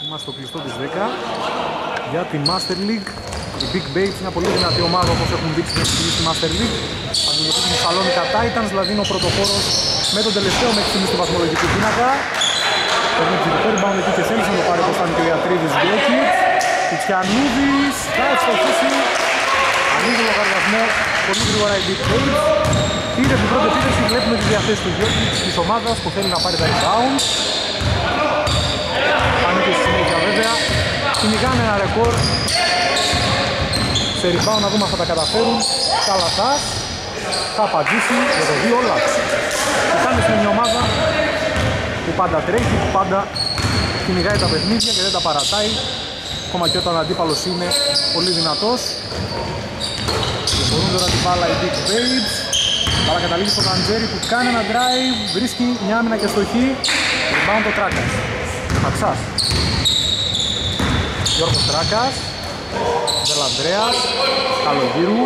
Είμαστε στο κλειστό της 10 για τη Master League. Η Big Babes είναι μια πολύ δυνατή ομάδα, όπως έχουν δείξει στη Master League. Αντιμετωπίζουν τους Σαλόνικα Titans, δηλαδή είναι ο πρωτοπόρος με τον τελευταίο μέχρι στιγμής του βαθμολογικού πίνακα. Παίρνει το rebound εκεί και θέλει να το πάρει όπως ήταν και ο Ιατρίδης Γκέκιτς. Κουτσιανούδης, θα ευστοχίσει. Ανοίγει λογαριασμό, πολύ γρήγορα η Big Babes. Πήρε την πρώτη επίθεση, βλέπουμε τη διαθέση του Γκέκιτς της ομάδας που θέλει να πάρει τα rebound. Πάνε και στη συνέχεια βέβαια. Κυνηγάνε ένα ρεκόρ. Σε rebound να δούμε αν θα τα καταφέρουν. Καλαθάς θα απαντήσει για το 2 όλα. Κοιτάνε στην ομάδα που πάντα τρέχει, που πάντα κυνηγάει τα παιχνίδια και δεν τα παρατάει. Ακόμα και όταν ο αντίπαλος είναι πολύ δυνατός. Μπορούν τώρα την μπάλα οι Big Babes. Μπάλα καταλήγει στον Αντζέρι που κάνει ένα drive. Βρίσκει μια άμυνα και στοχή. Rebound το Τράκας. Αξάς. Γιώργος Τράκας. Δελανδρέας. Καλογύρου.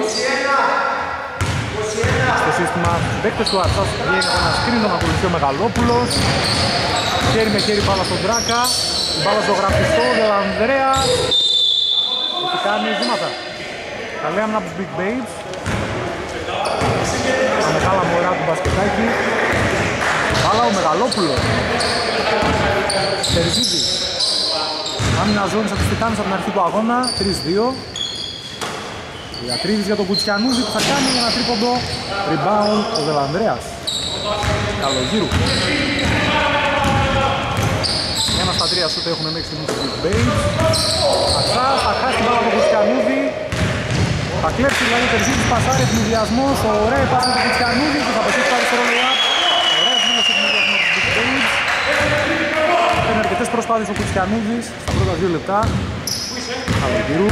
Στο σύστημα παίκτες του Αξάς βγαίνει από ένα σκριν, τον ακολουθεί ο Μεγαλόπουλος. Χέρι με χέρι μπάλα στον Τράκα. Η μπάλα στο γραφιστό, Δελανδρέας. Τι κάνει βήματα. Καλή άμυνα από τους Big Babes. Τα μεγάλα μωρά του μπασκετάκι. Μπάλα ο Μεγαλόπουλος. Τερζίδης. Άμυνα ζώνης από τους Τιτάνες από την αρχή του αγώνα. 3-2. Ιατρίδης για τον Κουτσιανούδη που θα κάνει ένα τρίποντο. Rebound ο Δελανδρέας. Καλογύρου. 1 στα 3 σούτα έχουμε μέχρι στιγμής του Big Babes. Αξάς, θα χάσει την μπάλα από τον Κουτσιανούδη. Θα κλέψει δηλαδή ο Τερζίδης, πασάρει ευνηδιασμός. Ωραία υπάρχει του Κουτσιανούδη που θα πετύχει πάρει στο ρολεά. Ωραία ευνηδιασμός ευνηδιασμός του Big Babes. Παίρνει αρκετές προσπάθειες ο Κουτσιανούδης στα πρώτα 2 λεπτά. Καλογύρου.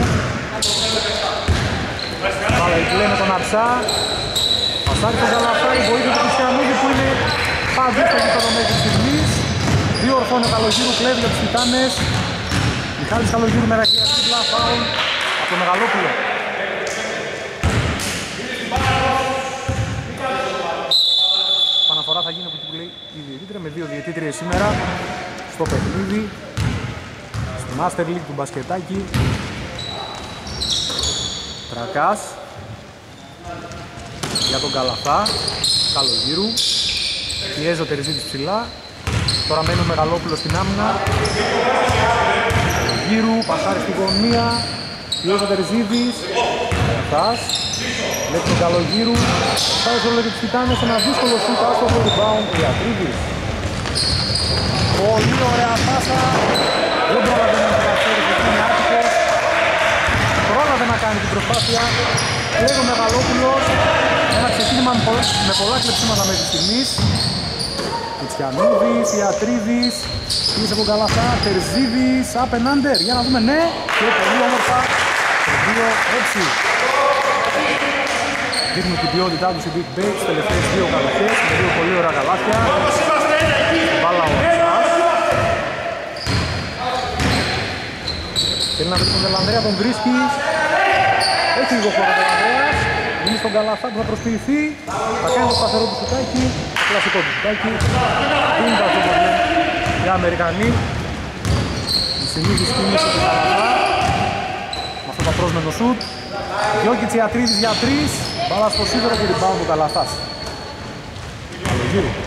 Πάλα η πλέ με τον Αψά. Πασάρει τον Καλαφάρη, βοήθεια του Κουτσιανούδη που είναι παντού στο γήπεδο μέχρι στιγμής. 2 ορθώνει ο Καλογύρου, κλέβει για τους Τιτάνες. Μιχάλης Καλογύρου με ραχία τρίπλα, φάουλ από τον Μεγαλόπουλο. Παναφορά θα γίνει από εκεί που λέει η διαιτήτρια, με 2 διαιτήτριες σήμερα στο παιχνίδι, στη Master League του μπασκετάκι. Τρακάς για τον Καλαθά, Καλογύρου, πιέζει ο Τερζίδης ψηλά. Τώρα μένει ο Μεγαλόπουλος στην άμυνα. Καλογύρου, πασάρει στη γωνία, πιέζει ο Τερζίδης. Καλαθάς, βλέπει τον Καλογύρου, πάει στο λόγο της Τιτάνες, ένα δύσκολο σούτ, άστο το rebound του Ιατρίδης. Πολύ ωραία πάσα, δεν πρόλαβε να καταφέρει που είναι άτυχος. Πρόλαβε να κάνει την προσπάθεια. Λέγω ο Μεγαλόπουλος. Ένα ξεκίνημα με πολλά κλεψίματα μέχρι στιγμής. Κουτσιανούδης, Ιατρίδης. Πήρε από τον Καλαθά, Τερζίδης, απενάντερ. Για να δούμε, ναι. Και πολύ όμορφα. Το 2-6. Δείχνουν την ποιότητά τους οι Big Babes. Τελευταίες 2 καλαθιές με 2 πολύ ωραία καλάθια. Μπάλα ο Αξάς. Θέλει να βρει τον Δελανδρέα, τον βρίσκει. Έχει λίγο χώρο ο Δελανδρέας. Είναι στον Καλαθά που θα προσποιηθεί. Θα κάνει το σταθερό του σουτάκι. Το κλασικό του σουτάκι. Δίνει τα αυτό οι Αμερικανοί. Η συνήθις κίνηση του Καλαθά. Με αυτό το πρόσμενο σουτ. Γιώκητς Ιατρίδης για 3. Μπάλα στο σίδερο και rebound του Καλαθάς. Καλογύρου.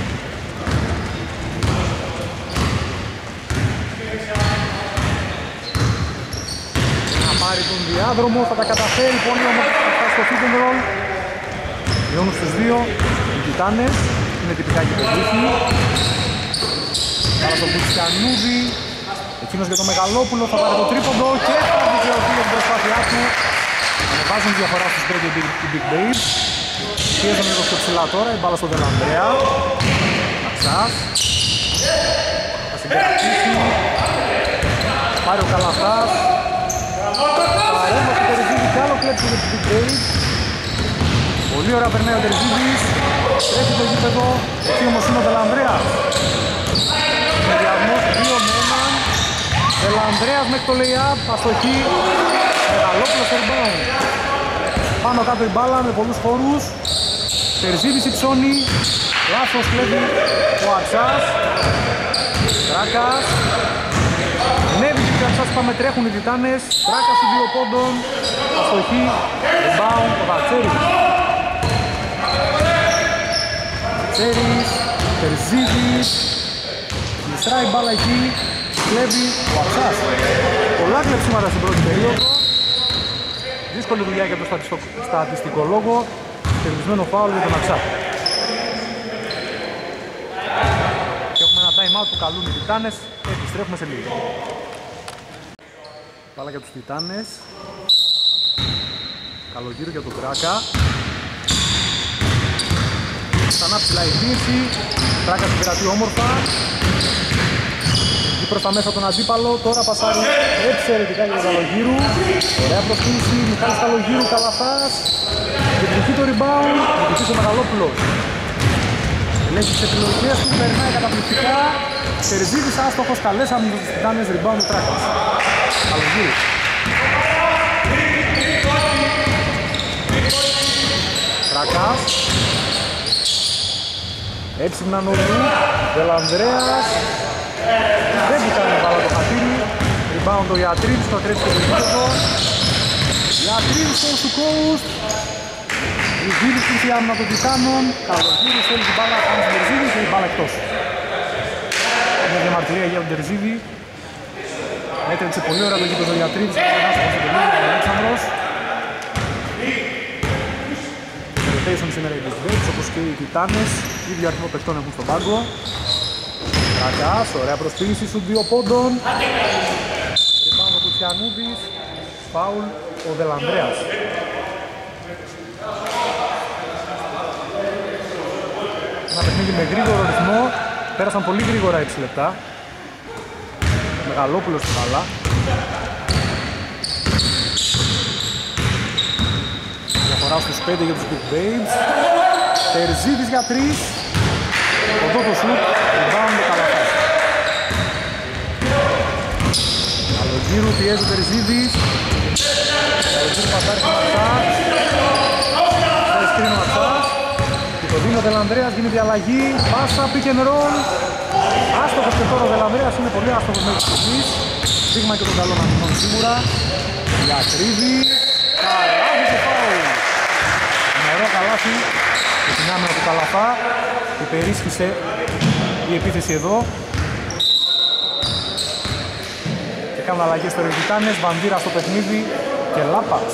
Πάρει τον διάδρομο, θα τα καταφέρει πολύ όμορφα στο pick and roll. Μειώνουν στους 2 οι Τιτάνες, είναι τυπικά και πετύχει. Κάρα στον Κουτσιανούδη, εκείνος για τον Μεγαλόπουλο, θα πάρει το τρίποντο και θα δικαιωθεί για την προσπάθειά του. Ανεβάζουν διαφορά στους τρέχει οι Big Babes. Πιέζουν λίγο στο ψηλά τώρα, η μπάλα στον Δελανδρέα. Αξάς. Θα συγκρατήσει. Πάρει ο Καλαθάς. Παρέμβαση του Τερζίδη κι άλλο κλέψει για τους Big Babes. Πολύ ωραία περνάει ο Τερζίδης. Τρέχει το γήπεδο. Εκεί όμως είναι ο Δελανδρέας. Συνδυασμός 2 με 1. Δελανδρέας μέχρι το lay-up. Αστοχή. Μεγαλόπουλος rebound. Πάνω κάτω η μπάλα με πολλούς χώρους. Τερζίδης υψώνει. Λάθος κλέβει ο Αξάς. Τράκας. σας είπαμε τρέχουν οι Τιτάνες. Τράκα σου 2 πόντων. Αστοχή. Rebound ο Βατσέρης. Βατσέρης. Τερζίδης. Μιστράει μπάλα εκεί. Κλέβει ο Αξάς. Πολλά κλεψίματα στην πρώτη περίοδο. Δύσκολη δουλειά για το στατιστικολόγο. Κερδισμένο φάουλ για τον Αξά. Και έχουμε ένα time out που καλούν οι Τιτάνες. Επιστρέφουμε σε λίγο. Πάλα για τους Τιτάνες. Καλογύρου για τον Τράκα. Ξανά ψηλά η πίεση. Τράκα την κρατεί όμορφα. Εκεί προς τα μέσα τον αντίπαλο. Τώρα πασάρει εξαιρετικά για τον Καλογύρου. Ωραία προσποίηση. Μιχάλης Καλογύρου. Καλαθάς. Διεκδικεί το rebound. Διεκδικεί ο Μεγαλόπουλος. Ελέγχει τις επιλογές του. Περνάει καταπληκτικά. Τερζίδης άστοχος. Καλές άμυνες τους Τιτάνες. Rebound ο Τράκας. Καλογύρου. Τράκας. Έξυπνα νορού. Δελανδρέας. Δεν του κάνει μπάλα το χατήρι. Rebound το Ιατρίδης, το τρέψει το περίπτωτο. Ιατρίδης coast to coast. Ριζίδης στην άμυνα των Τιτάνων. Καλογύρης θέλει την μπάλα πάνω στον Τερζίδη και η μπάλα εκτός. Μια διαμαρτυρία για τον Τερζίδη. Έτρεξε πολύ ωραία το γήπεδο ο Ιατρίδης. Ο Αλέξανδρος. Rotation σήμερα οι Big Bates, όπως και οι Τιτάνες. Ίδιο αριθμό παιχτών έχουν στον πάγκο. Τρακάς, ωραία προσποίηση σου 2 πόντων. Rebound ο Κουτσιανούδης. Φάουλ ο Δελανδρέας. Ένα παιχνίδι με γρήγορο ρυθμό. Πέρασαν πολύ γρήγορα 6 λεπτά. Μεγαλόπουλος στην μπάλα. Διαφορά στους 5 για τους Big Babes. Τερζίδης για 3. Οδό το σουτ. Rebound το Καλαθάς. Καλογύρου πιέζει ο Τερζίδης. Καλογύρου πατάρει στον Αξάς. Θα εσκρίνει ο Αξάς. Και το δίνει ο Δελανδρέας, γίνεται η αλλαγή. Πάσα, pick and roll. Άστοχος και τώρα ο Δελανδρέας είναι πολύ άστοχος μέχρι στιγμής. Δείγμα και τον καλό να μηνών σίγουρα. Διακρύβει. Καλάθι και φάουλ. Νερό καλάθι. Και την άμυνα του Καλαθά. Υπερίσχυσε η επίθεση εδώ. Και κάνουν αλλαγές στο Τιτάνες. Βαντήρα στο παιχνίδι και Λάπας.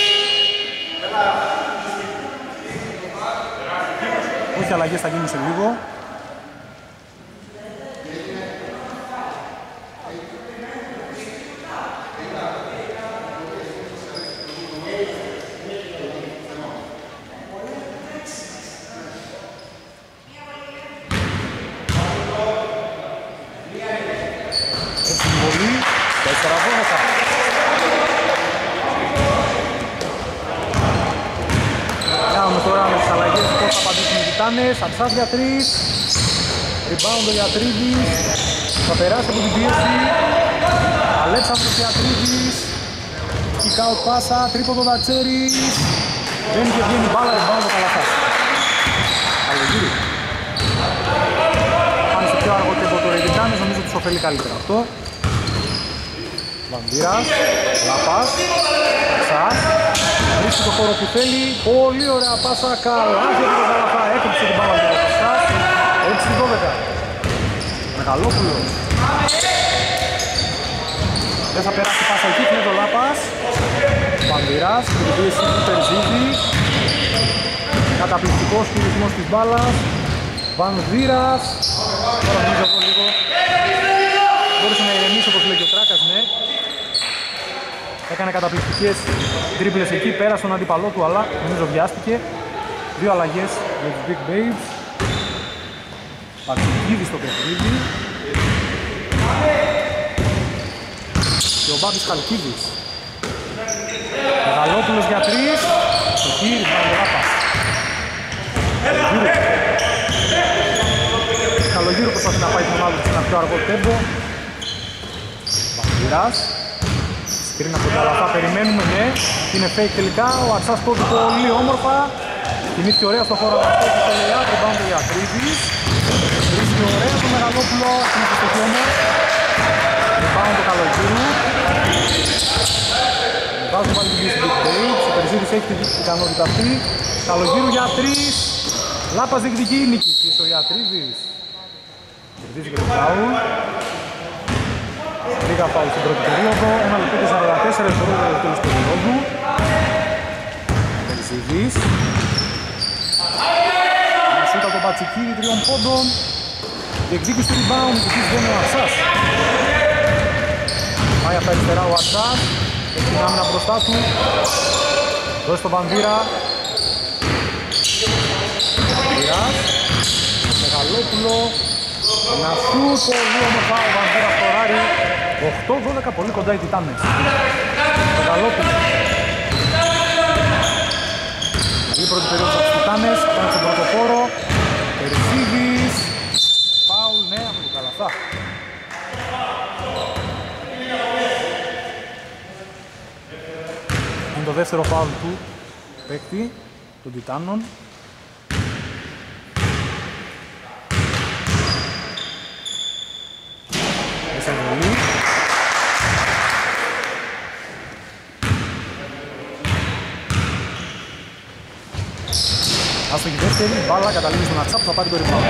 Όχι αλλαγές, θα γίνουν σε λίγο. Αξάς για 3. Rebound ο Ιατρίδης. Θα περάσει από την πίεση. Αλέξανδρος Ιατρίδης. Kick out πάσα. Τρίποντο Δατσέρης. Μπαίνει και βγαίνει μπάλα. Rebound ο Καλαθάς. Καλογύρου. Πάνε σε πιο αργό τέμπο τώρα οι Τιτάνες. Νομίζω τους ωφελεί καλύτερα αυτό. Βαντήρας. Λάπας. Αξάς. Βρίσκει το χώρο που θέλει. Πολύ ωραία πάσα. Καλά για τον Καλαθά. Έκοψε την μπάλα για τον Αξάς. 6-12. Μεγαλόπουλος. Δεν θα περάσει πάσα εκεί. Είναι το Λάπας. Βαντήρας. Και την πίεση του Τερζίδη. Καταπληκτικός χειρισμός της μπάλας. Βανδύρας. Τώρα νομίζω εδώ λίγο. Μπορούσε να ηρεμήσει όπως λέει και ο Τράκας, ναι. Έκανε καταπληκτικές τρίπλες εκεί, πέρασε τον αντίπαλό του, αλλά νομίζω βιάστηκε. 2 αλλαγές για τους Big Babes. Πατσικίδης στο παιχνίδι. Και ο Μπάμπης Χαλκίδης. Μεγαλόπουλος για 3. Στο χείρι, Βαλεράπας. Καλογύρου προσπαθεί να πάει τον άλλο σε ένα πιο αργό τέμπο. Βαλεράς. Σκρίν από τον Καλαθά, περιμένουμε, ναι. Είναι fake τελικά, ο Αξάς κόβει πολύ όμορφα. Κινήθηκε ωραία στο χώρο αυτό και το λέει άκρη, πάμε για Τρίδης. Βρίσκει ωραία το Μεγαλόπουλο, είναι στο στοιχείο όμως. rebound το Καλογύρου. Βάζουν πάλι την πίεση Big Bates. Ο Περσίδης έχει την ικανότητα αυτή. Καλογύρου για 3. Λάπας διεκδικεί, νίκη πίσω για Τρίβης. Κερδίζει και το φάουλ. Λίγα φάουλ στην πρώτη περίοδο. 1 λεπτό και 44 δευτερόλεπτα το τέλος του περίοδου. Περσίδης. Ένα σούτ από τον Πατσικίδη 3 πόντων. Διεκδίκηση του rebound, εκεί δεν είναι ο Αρσάς. Πάει από τα αριστερά ο Αρσάς. Έχει την άμυνα μπροστά του. Δώσει τον Βανδύρα. Βανδύρας. Μεγαλόπουλο. Ένα σούτ, πολύ όμορφα ο Βανδύρας σκοράρει. 8-12, πολύ κοντά οι Τιτάνες. Μεγαλόπουλο. Καλή πρώτη περίοδος από τους Τιτάνες. Πάνε στον πρωτοπόρο. Περσίδης. Φάουλ, ναι, από το Καλαθά. Είναι το δεύτερο φάουλ του παίκτη των Τιτάνων. Εσεβολή. Άστοχη δεύτερη, μπάλα καταλήγει στον Ατσά που θα πάρει το rebound.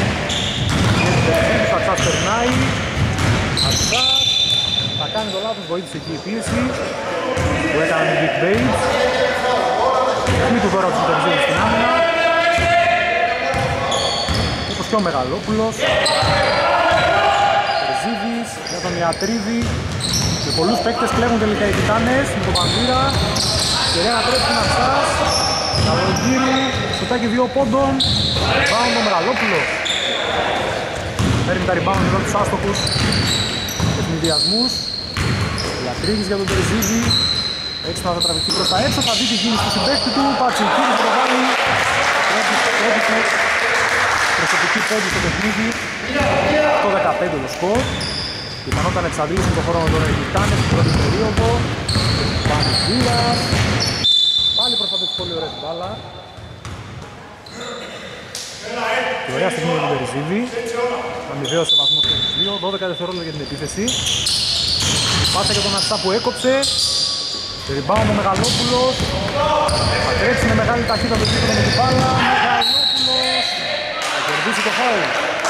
Ο Ατσάς περνάει. Ατσάς θα κάνει το λάθος, βοήθησε εκεί η πίεση που έκανε η Big Bates. Μην του τώρα τους Περσίδης στην άμυνα. Όπως και ο Μεγαλόπουλος. Περσίδης για τον Ιατρίδη. Και πολλούς παίκτες κλέβουν τελικά οι Τιτάνες με τον Βανδύρα. Κεραία να τρέψει τον Ατσάς. Καλογύρου, σουτάκι 2 πόντων. Rebound ο Μεγαλόπουλος. Παίρνει τα rebound εδώ τους άστοχους ευνηδιασμούς. Ιατρίδης για τον Περσίδη. Έτσι θα τραβηχτεί προς τα έξω, θα δει τη κίνηση του συμπαίκτη του. Πατσικίδης θα το βάλει. Πρώτη προσωπική πόντη στο παιχνίδι. 8-15 το σκορ. Πιθανόταν να εξαντλήσουν τον χρόνο τώρα οι Τιτάνες στην πρώτη περίοδο. Βανδύρας. Πάλι προστατεύει πολύ ωραία την μπάλα. Και ωραία στιγμή για τον Περσίδη. Αμοιβαίος σε βαθμό στους 2. 12 δευτερόλεπτα για την επίθεση. Πάσα για τον Ατσά που έκοψε. Και rebound ο Μεγαλόπουλος. Θα τρέξει με μεγάλη ταχύτητα το τρίποντο με την μπάλα. Μεγαλόπουλος. Θα κερδίσει το φάουλ.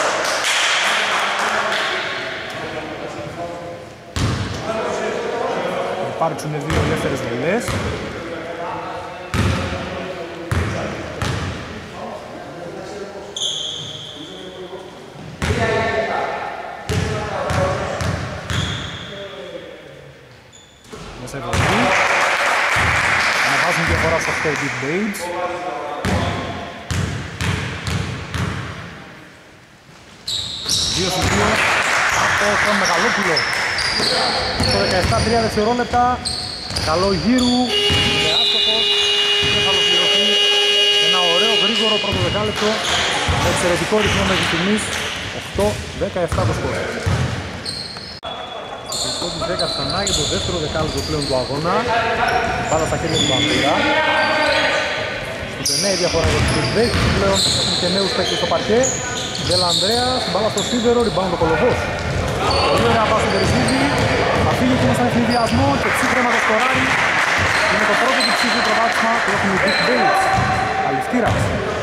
Θα υπάρξουν 2 ελεύθερες βολές. Μέσα ευρωδί. Αναβάζουν διαφορά στο 8 Big Bates. Δύο στους 2 από τον Μεγαλόπουλο. Στο 17-3 δευτερόλεπτα. Καλογύρου. Είναι άστοχος. Και θα ολοκληρωθεί ένα ωραίο γρήγορο πρώτο δεκάλεπτο. Με εξαιρετικό ρυθμό μέχρι στιγμής. 8-17 το σκορ. Στο 10 ξανά για το δεύτερο δεκάλεπτο πλέον του αγώνα. Μπάλα στα χέρια του Βανδύρα. Στενέ η διαφορά για τους Big πλέον έχουν και νέους παίκτες στο παρκέ. Δελανδρέας, μπάλα στο σίδερο, rebound ο Κολοβός. Πολύ ωραία πάση του Περσίδη. Θα φύγει και στον ευνηδιασμό και ψύχρεμα το σκοράρι. Είναι το πρώτο του ψύχρου προβάδισμα που έχουν οι Big Bates. Αληφτήρας.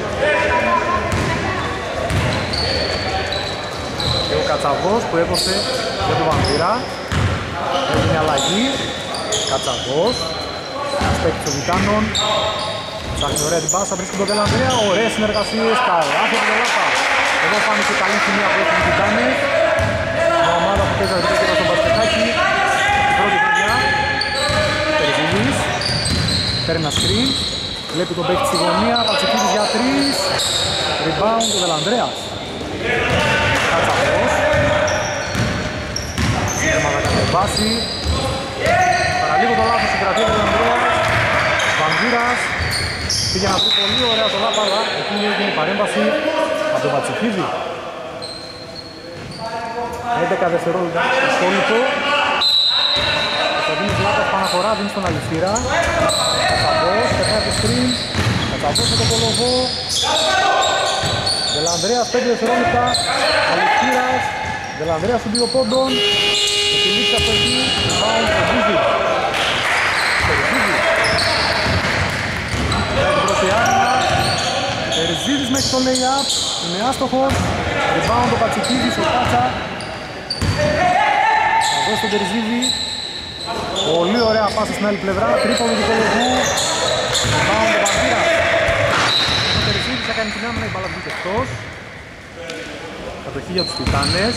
Και ο Κατσαβός που έδωσε για τον Βανδύρα. Έγινε αλλαγή. Κατσαβός. Ένας παίκτης των Τιτάνων. Ψάχνει ωραία την πάσα, βρίσκει τον Δελανδρέα. Ωραίες συνεργασίες. Καλά από τον Λάπα. Εδώ φάνηκε καλή σημεία που έχουν οι Τιτάνες. Μια ομάδα που παίζει αρκετά στον μπασκετάκι. Την πρώτη χρονιά. Περσίδης. Παίρνει ένα screen. Βλέπει τον παίκτη στη γωνία. Πατσικίδης για 3. Rebound του Δελανδρέας. Κατσαβός. Έμαθα κατεβάσει. Παραλίγο το λάθος στην κρατία του Δελανδρέας. Βανδύρας. Πήγε να βρει πολύ ωραία το Λάπαλα. Εκεί έγινε η παρέμβαση από τον Πατσικίδη. 11 δευτερόλεπτα σχόλητο. Ο Κωνσταντίνος Λάπας παναφορά, δίνει στον Αληφτήρα. Κατσαβός, περνάει το screen. Κατσαβός με τον Κολοβό. Δελανδρέας 5 δευτερόλεπτα. Αληφτήρας. Δελανδρέας των 2 πόντων. Έχει λήξει αυτό εκεί. Rebound στο Μπούζι. Για την πρώτη άμυνα. Τερζίδης μέχρι το lay-up. Είναι άστοχος. Rebound ο Πατσικίδης, ο Πάτσα. Θα δώσει τον Τερζίδη. Πολύ ωραία πάσα στην άλλη πλευρά. Τρίποντο του Κολοβού. Rebound ο Βαμβίρας. Ο Τερζίδης θα κάνει την άμυνα, η μπάλα βγήκε εκτός. Κατοχή για τους Τιτάνες.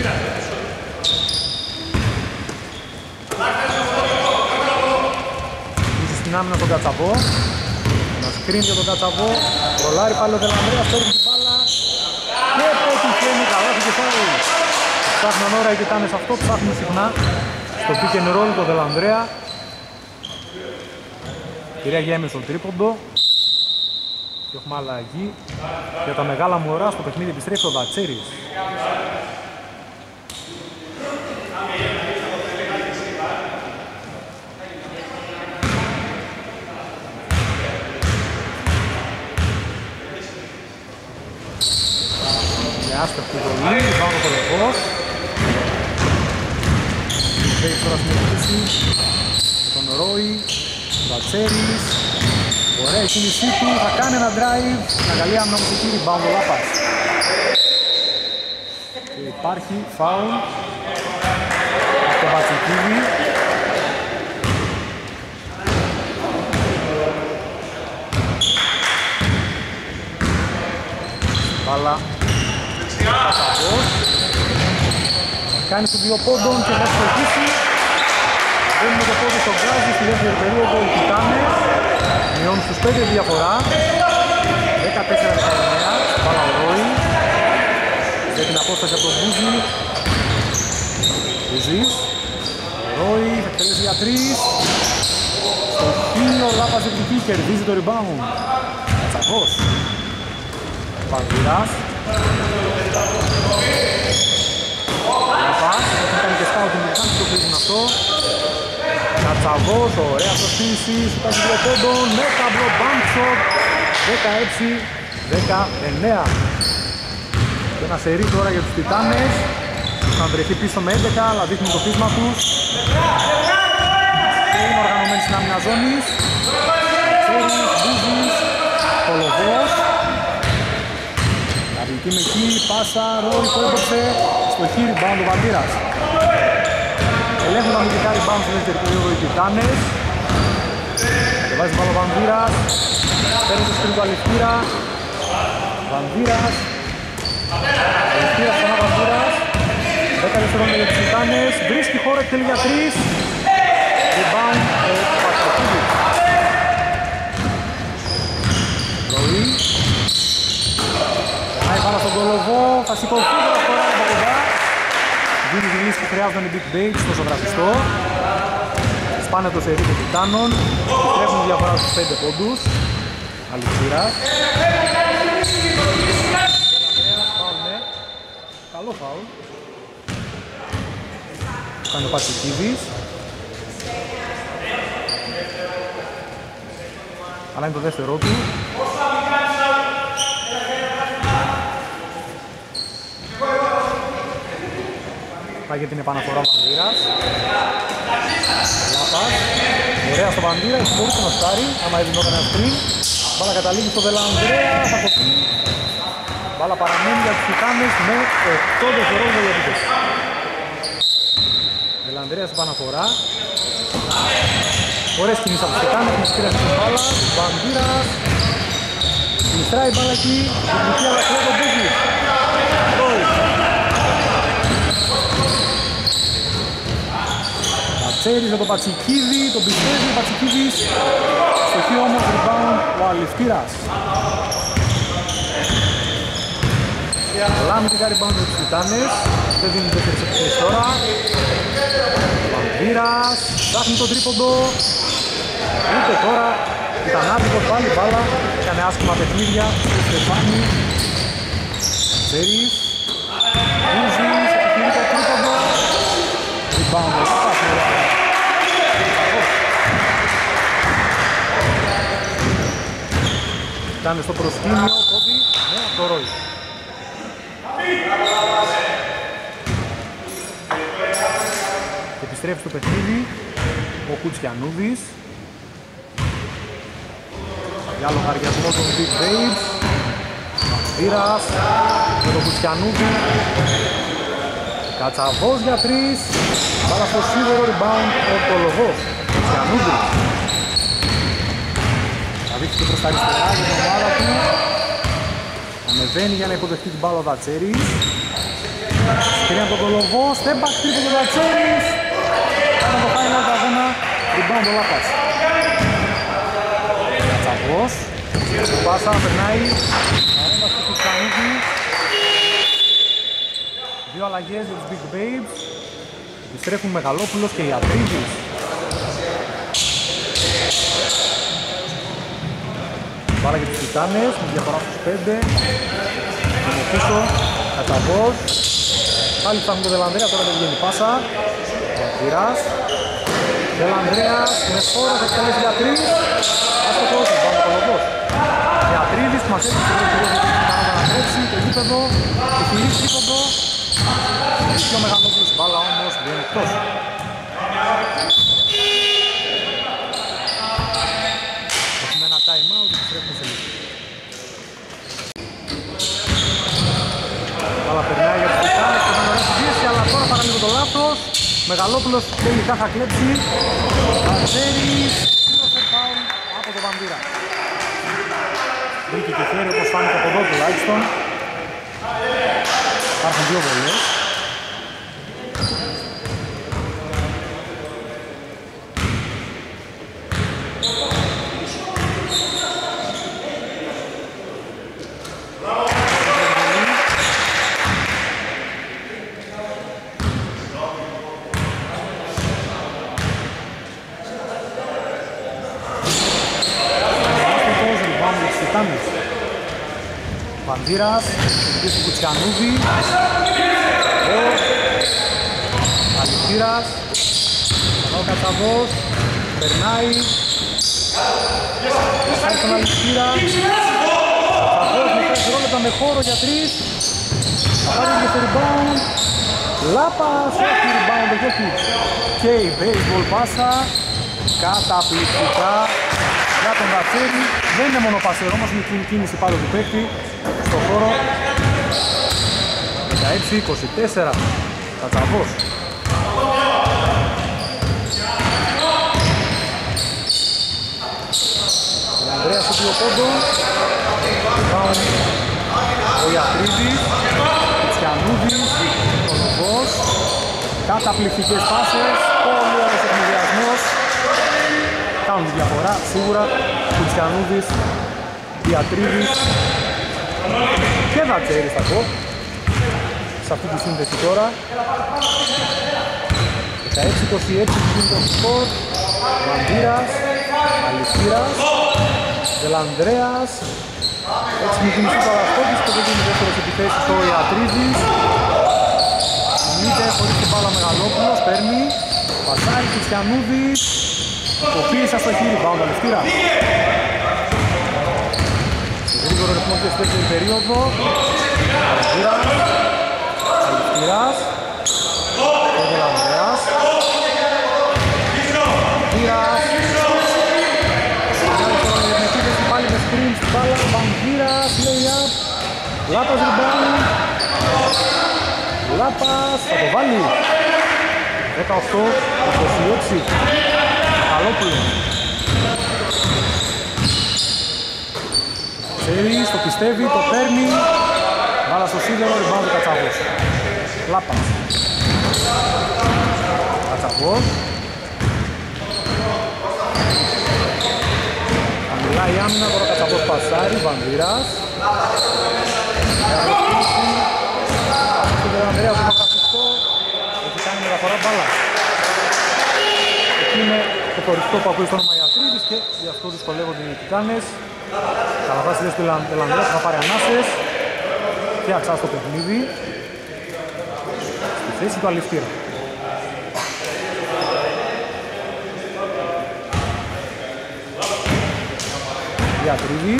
Είσαι στην άμυνα τον Κατσαβό. Ένα screen για τον Κατσαβό. Ρολάρει πάλι ο Δελανδρέας, παίρνει την μπάλα. Και πετυχαίνει καλά και φάουλ. Ψάχναν ώρα οι Τιτάνες αυτό, ψάχνουν συχνά. Στο pick and roll το Δελανδρέα. Κυρία Γέμι στον τρίποντο. Και έχουμε αλλαγή για τα μεγάλα μωρά. Στο παιχνίδι επιστρέφει ο Δατσέρης. Με άστοχη βολή, πάνω το Λεβός. Παίρνει τώρα στην επίθεση με τον Ρόι, τον Δατσέρης. Ωραία η κίνησή του, θα κάνει ένα drive. Μια καλή άμυνα όμως εκεί, rebound ο Λάπας. Και υπάρχει foul στο Μπατσικίδη. Μπάλα. Καταβός. Θα κάνει τους 2 πόντων και θα στοχίσει. Δίνουμε το πόντο στον Γκάζι στη δεύτερη περίοδο οι Τιτάνες. Μειώνουν στους 5 διαφορά. 14-19. Μπάλα ο Ρόι. Για την απόσταση από τον Μπούζι. Μπούζις. Ρόι θα εκτελέσει για 3. Στο χείλο Λάπας διεκδικεί, κερδίζει το rebound. Κατσαβός. Πανδυράς. Λάπας, έχουν κάνει και σκάουτινγκ, κάνει το κρίζουν αυτό. Κατσαβός, ωραία προσθήνηση, σου κάνει 2 πόντων, με ταμπλό bump shot, 16-19. Και ένα σερί τώρα για τους Τιτάνες, θα βρεθεί πίσω με 11, αλλά δείχνουν το πείσμα τους. Και είναι οργανωμένοι στην άμυνα ζώνης. Τσέρις, Μπούζης, Κολοβός. Αυλική με εκεί, πάσα, Ρόι που έπαιξε, στο χείρι, rebound ο Βαμβίρας. Ελέγχουν τα αμυντικά rebound στη δεύτερη περίοδο οι Τιτάνες. Κατεβάζει πάνω ο Βαμβίρας, παίρνει το σκριν του Αλευτήρα. Βαμβίρας, Αλευτήρας ξανά Βαμβίρας. 10 δευτερόλεπτα για τους Τιτάνες, βρίσκει χώρο, εκτελεί για 3. Rebound ο Πατσακίδης. Ρόι. Πάει πάνω στον Κολοβό, θα σηκωθεί τώρα φορά από κοντά. Δίνει τη λύση που χρειάζονταν οι Big Bates στο ζωγραφιστό. Σπάνε το σερί των Τιτάνων. Τρέχουν διαφορά στους 5 πόντους. Αληθήρας. Φάουλ, ναι. Καλό φάουλ. Το κάνει ο Πατσικίδης. Αλλά είναι το δεύτερό του. Πάει για την επαναφορά ο Βαμβίρας. Λάπας. Ωραία στο Βαμβίρα, έχει μπορούσε να στάρει. Άμα έδινόταν ένα screen. Μπάλα καταλήγει στο Δελανδρέα, θα κοπεί. Μπάλα παραμένει για τους Τιτάνες με 8 δευτερόλεπτα για επίθεση. Δελανδρέας επαναφορά. Ωραίες κινήσεις από τους Τιτάνες, με σκύραση στην μπάλα. Βαμβίρας. Λιστράει η μπάλα εκεί. Διπλική αλλά κλέβει τον Μπούκι. Πατσέρης για τον Πατσικίδη, τον πιστεύει ο Πατσικίδης. Στοχή όμως rebound ο Αλευτήρας. Λάμητικα rebound για τους Τιτάνες. Δεν δίνουν δεύτερες επιθέσεις τώρα. Βαμβίρας, ψάχνει το τρίποντο. Ούτε τώρα ήταν άδικος πάλι μπάλα. Έκανε άσχημα παιχνίδια στο Στεφάνι. Πατσέρης. Μπούζης, επιχειρεί το τρίποντο. Rebound ο Πατσικίδης. Ήταν στο προσκήνιο, πόδι, ναι, από το Ρόι. επιστρέφει στο παιχνίδι ο Κουτσιανούδης. Για λογαριασμό των Big Babes. Βαμβίρας με τον Κουτσιανούδη. Κατσαβός για 3. Μπάλα στο σίγουρο rebound ο Κολοβός. Κουτσιανούδης. Θα δείξει και προς τα αριστερά για την ομάδα του. Ανεβαίνει για να υποδεχτεί την μπάλα ο Δατσέρης. Σκρίνει από τον Κολοβό. Step back τρίποντο ο Δατσέρης. Κάνα το final του αγώνα. Rebound ο Λάπας. Κατσαβός. Στην πάσα περνάει. Παρέμβαση του Κουτσιανούδη. Δύο αλλαγές για τους Big Babes. Επιστρέφουν Μεγαλόπουλος και Ιατρίδης. Μπάλα για τους Τιτάνες, με διαφορά στους 5. Είναι πίσω, Κατσαβός. Πάλι φτάνουν τον Δελανδρέα, τώρα δεν βγαίνει πάσα. Βαμβίρας. Δελανδρέας, με χώρο, θα εκτελέσει για 3. Ας το κόσμο, πάμε το Κολοβός. Ιατρίδης, που μας έδειξε το γύρω να τρέξει, το γήπεδο, το χειρίζει γήπεδο. Είναι πιο Μεγαλόπουλος, μπάλα όμως δεν είναι εκτός. Έχουμε ένα time out, επιστρέφουμε σε λίγο. Μπάλα περνάει για τους Τιτάνες, και θα νωρέσει πίεση, αλλά τώρα παραλίγο το λάθος. Μεγαλόπουλος τελικά θα κλέψει. Βαζέρης, σύνωσε φάουλ από τον Βαμβίρα. Βρήκε και χέρι όπως φάνηκε από εδώ τουλάχιστον. Υπάρχουν δύο βολές. Βαμβίρας, και του Κουτσιανούδη. Ο Αληθύρας. Ο Κατσαβός. Περνάει. Πάει στον Αληθύρα. Κατσαβός με 5 ρόλεπτα με χώρο για 3. Θα πάρει και το rebound. Λάπας, όχι rebound, όχι. Και η baseball πάσα. Καταπληκτικά για τον Δατσέρη. Δεν είναι μόνο πασέρο, όμως είναι η κίνηση πάνω του παίκτη στον χώρο. 16-24. Κατσαβός. Ο Ανδρέας στο δύο πόντο. Ο Ιατρίδης. Ο Τσιανούδης. Ο Λουβός. Καταπληκτικές πάσες. Πολύ ωραίος εκμηδιασμός. Κάνουν διαφορά σίγουρα. Κουτσιανούδης, Ιατρίδης και Δατσέρης θα πω σε αυτή τη σύνδεση τώρα. 16-26 γίνει το σκορ. Βαμβίρας, Αληθύρας, Δελανδρέας. Έτσι μου κινηθεί το Παρασκόπης και δεν γίνει δεύτερες επιθέσεις ο Ιατρίδης. Μήτε χωρίς την μπάλα Μεγαλόπουλος, παίρνει. Πασάρι, Κουτσιανούδης. Υποποίησα στο χείρι, πάω τα Λευτήρα. Σε γρήγορο ρυθμό και στη δεύτερη περίοδο. Αλευτήρας. Αλευτήρας. Και ο Δελανδρέας. Αλευτήρας. Με επίθεση πάλι με screen στην μπάλα. Βαμβίρας, lay-up. Λάπας rebound. Λάπας, θα το βάλει. 18-26. Καλόπουλο. Ξέρεις, το πιστεύει, το παίρνει. Μπάλα στο σίδερο, rebound Κατσαβός. Λάπας. Κατσαβός. Χαμηλά η άμυνα, τώρα Κατσαβός πασάρει, Βαμβίρας. Στον Ανδρέα που είναι καθιστό, έχει κάνει μεταφορά μπάλα. Εκεί είναι το χωριστό που ακούει στο όνομα Ιατρίδης και γι' αυτό δυσκολεύονται οι Τιτάνες. Καλαβάσει λέει στο Δελανδρέα που θα πάρει ανάσες και αξά στο παιχνίδι στη θέση του Αληθύρα. Ιατρίδης.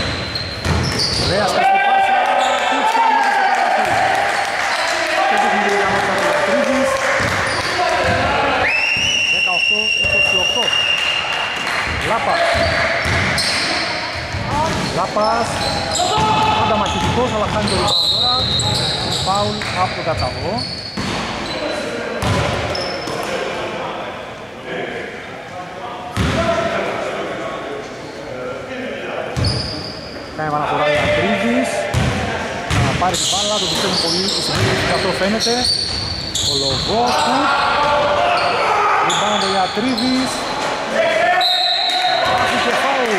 Ωραία, σκάσει πάσα. πας. Πάντα μαχητικός, αλλά χάνει το rebound τώρα. Φάουλ από τον Κατσαβό. Κάνει επαναφορά για Τρίβης. Να πάρει την μπάλα, το πιστεύουν πολύ. Αυτό φαίνεται. Ο Λογός του. Rebound για Τρίβης. Βάζει και φάουλ.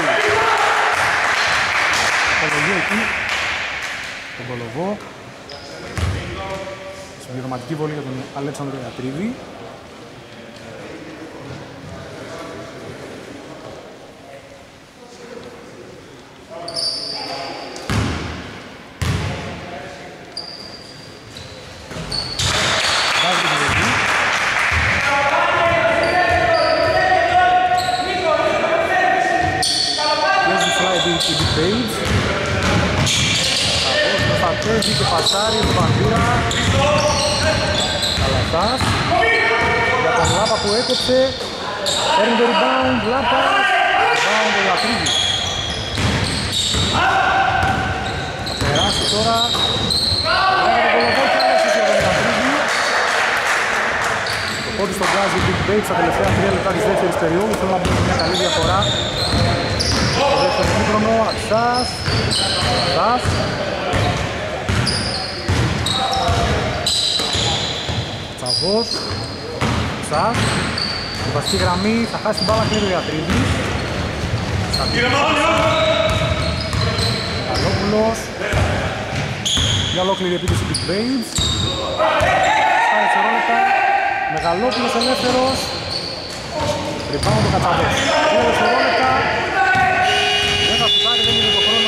Απολογία εκεί. Τον Κολοβό. Συμπληρωματική βολή για τον Αλέξανδρο Γιατρίδη. Πατέζη και Πατσάρη, του Παντήρα. Καλαθάς. Για τον Λάπα που έκοψε. Παίρνει το rebound, Λάπας. Rebound το Γιατρίδη. Θα περάσει τώρα. Λέγεται το κολοβό και άλλες για τον Γιατρίδη. Το πόντι στον γκάζι, Big Bates στα τελευταία 3 λεπτά της δεύτερης περίοδου. Θέλω να μπουν μια καλή διαφορά. Το δεύτερο σύγχρονο, Αξάς. Αξάς. Τσαβός. Αξάς. Η βασική γραμμή θα χάσει την μπάλα και το Γιατρίδης. Καλόπουλος. Για ολόκληρη επίθεση Big Bates. Στα δευτερόλεπτα. Μεγαλόπουλος ελεύθερος. Rebound το Κατσαβός. 2 δευτερόλεπτα. Δεν θα σουτάρει, δεν είναι το χρόνο.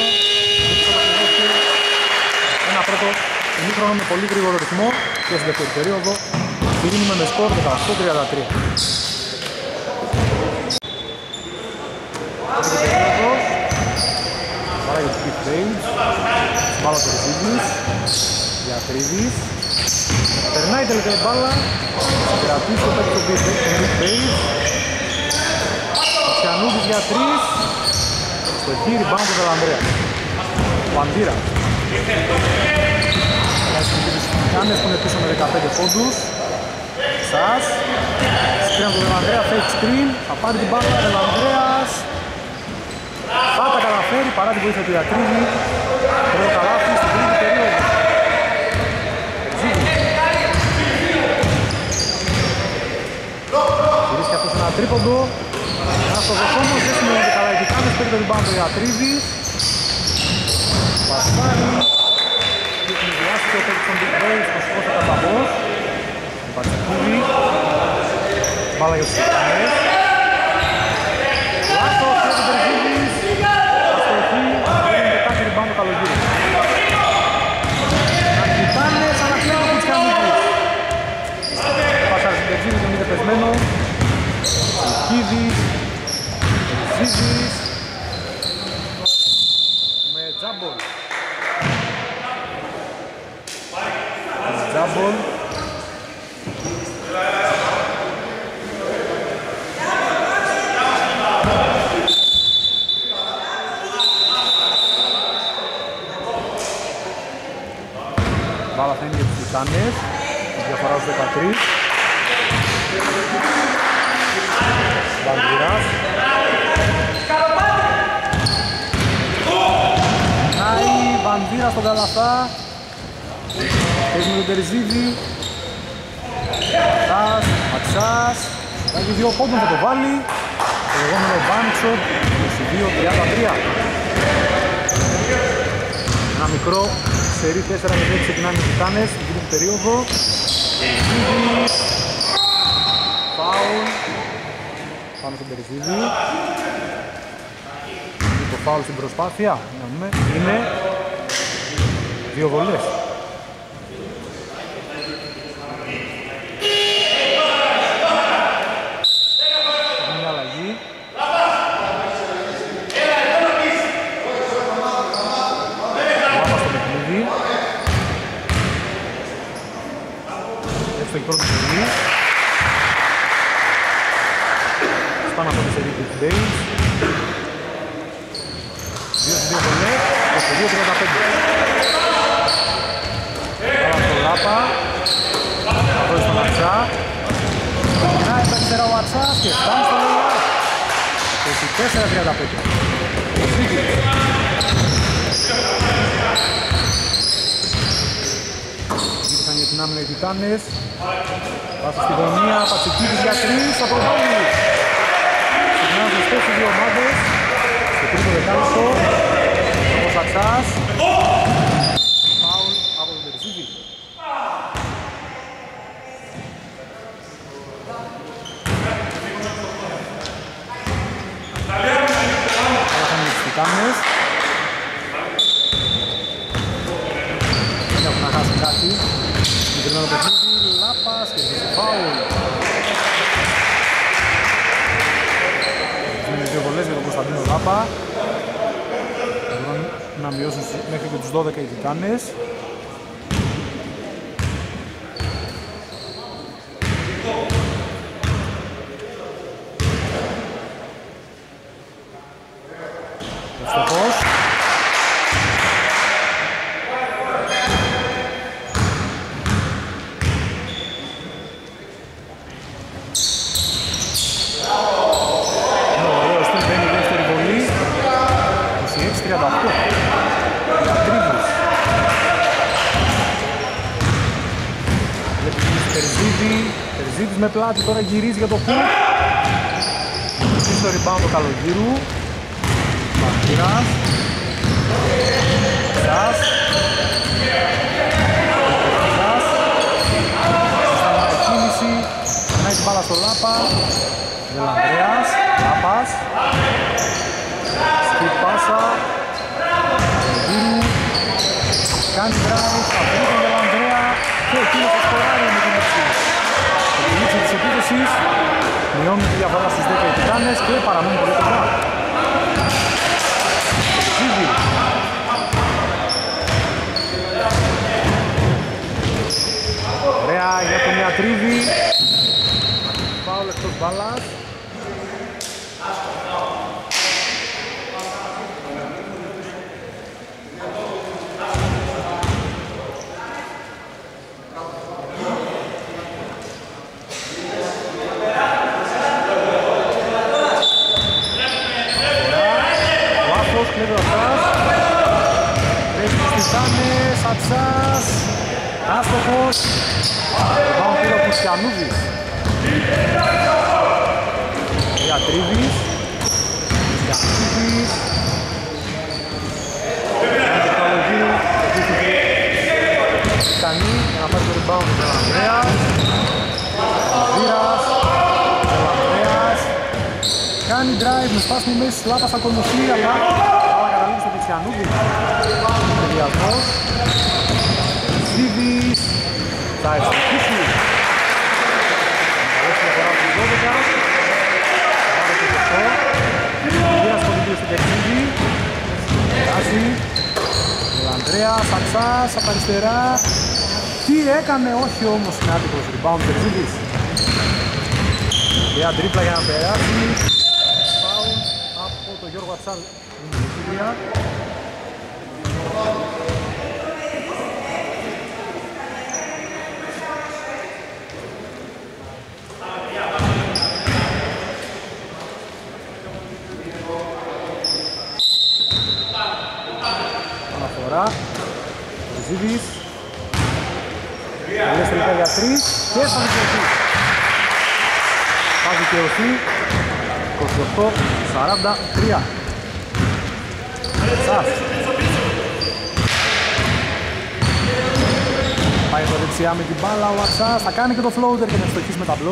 Ένα πρώτο ημίχρονο με πολύ γρήγορο ρυθμό και στη δεύτερη περίοδο κλείνουμε με σκορ 18-33. Τρίτη περίοδος. Παρά για τους Big Bates. Μπάλα του Ρεσίδης. Γιατρίδης. Περνάει τελικά η μπάλα. Θα κρατήσει το παίκτη του Big Bates. Τσιανούδης για 3. Στο εκεί rebound του Δελανδρέα. Παντήρα. Κάνες που είναι πίσω με 15 πόντους. Σας. Σκρίνει από τον Δελανδρέα, fake screen. Θα πάρει την μπάλα, Δελανδρέας. Θα τα καταφέρει παρά την βοήθεια του Γιατρίδη. Πρώτο καλάθι στην τρίτη περίοδο. Γυρίσει και αυτός ένα τρίποντο. Ένας το δεχόμος, δεν σημαίνει καλά οι Τιτάνες. Παίρνει το rebound του Γιατρίδης. Πασάρι. Διάσει και ο παίκτης των Big Bates, το σκόσα Κατσαβός. Πατσικούδη. Μπάλα για τους Τιτάνες. Λάθος, και ο Τερζίδης. Αστοχή, παίρνει και κάθε rebound το καλογύρι. Τιτάνες, αλλά πλέον ο Κουτσιανούκης. Πασάρι στον Τερζίδη, τον είδε πεσμένο. Κίδης. Τερζίδης. Με τζάμπολ. Τζάμπολ. Μπάλα θα είναι για τους Τιτάνες. Διαφορά στους 13. Βανδύρας. Νάει Βανδύρας στον Καλαθά. Παίζει με τον Τερζίδη. Αξάς. Θα έχει 2 πόντων, θα το βάλει. Το λεγόμενο Μπάντσοτ. 22-33. Ένα μικρό σερί 4-6 ξεκινάνε οι Τιτάνες στην τρίτη περίοδο. Τερζίδη. Φάουλ. Πάνω στον Τερζίδη. Το φάουλ στην προσπάθεια. Είναι 2 βολές. Μια αλλαγή. Λάβα στο παιχνίδι. Έτσι το πρώτο παιχνίδι. Σπάνω από τη σερί Big Bates. 2-2 προβολέ, 22-35. Πάρα στο Λάπα, θα δώσει στον Ατσά. Ξεκινάει από αριστερά ο Ατσάς και φτάνει στο Λέλα. 24-35. Ζήτησαν για την άμυνα οι Τιτάνες. Πάσα στη γωνία, Πατσικίδης για 3, θα προβάλλει. Ξεκινάνε σωστές οι δύο ομάδες. Στο τρίτο δεκάλεπτο, ο Σατσάς. Φάουλ από τον Τερζίδη. Άλλαξαν τις Τιτάνες. Δεν έχουν να χάσουν κάτι. Συγκεκριμένο παιχνίδι, Λάπας και το φάουλ. Είναι δύο βολές για τον Κωνσταντίνο Λάπα. Μπορούν να μειώσουν μέχρι και τους 12 οι Τιτάνες. Ευστοχός. Τερζίδης με πλάτη, τώρα γυρίζει για το χου. Στο rebound του Καλογύρου. Μαρτύρας. Σάς. Σταματή κίνηση. Περνάει την μπάλα στο Λάπα. Δελανδρέας. Λάπας. Σκυπ πάσα. Καλογύρου. Κάνει drive. Θα βρει τον Δελανδρέα. Και εκείνος θα σκοράρει με την εξή. Η λήξη της επίθεσης μειώνει τη διαφορά στις 10 οι Τιτάνες και παραμένει πολύ κοντά. Ζήβη. Ωραία, για τον Ιατρίδη. Φάουλ εκτός μπάλας. Σατσάς, άστοχος, πάνω πήρε ο Κουσιανούδης. Διατρίβης, Κουσιανούδης, και Καλογύρου, Κανή, για να πάρει το rebound του Ανδρέας, Ανδρέας, Ανδρέας, κάνει drive με σπάσιμη μέση, Λάπας θα κολουθεί, αλλά καταλήγει στο Κουσιανούδη. Τελειασμός. Ζήβης θα ευστοχίσει. Θα διαφορά από τους 12. Άρα και το 8. Γύρας κοντινίου στην Τερζίδη. Περάσει. Ο Ανδρέας, Σαξάς, από αριστερά. Τι έκανε, όχι όμως είναι άτυπος. Rebound Τερζίδης. Μια τρίπλα για να περάσει. Φάουλ από τον Γιώργο Ατσάλ. Αναφορά. Ζήβης. Τελειές τελικά για 3 και θα δικαιωθεί. Θα δικαιωθεί 28-43. Σάς. Πάει στο δεξιά με την μπάλα ο Ατσάς, θα κάνει και το floater και να ευστοχίσει με ταμπλό.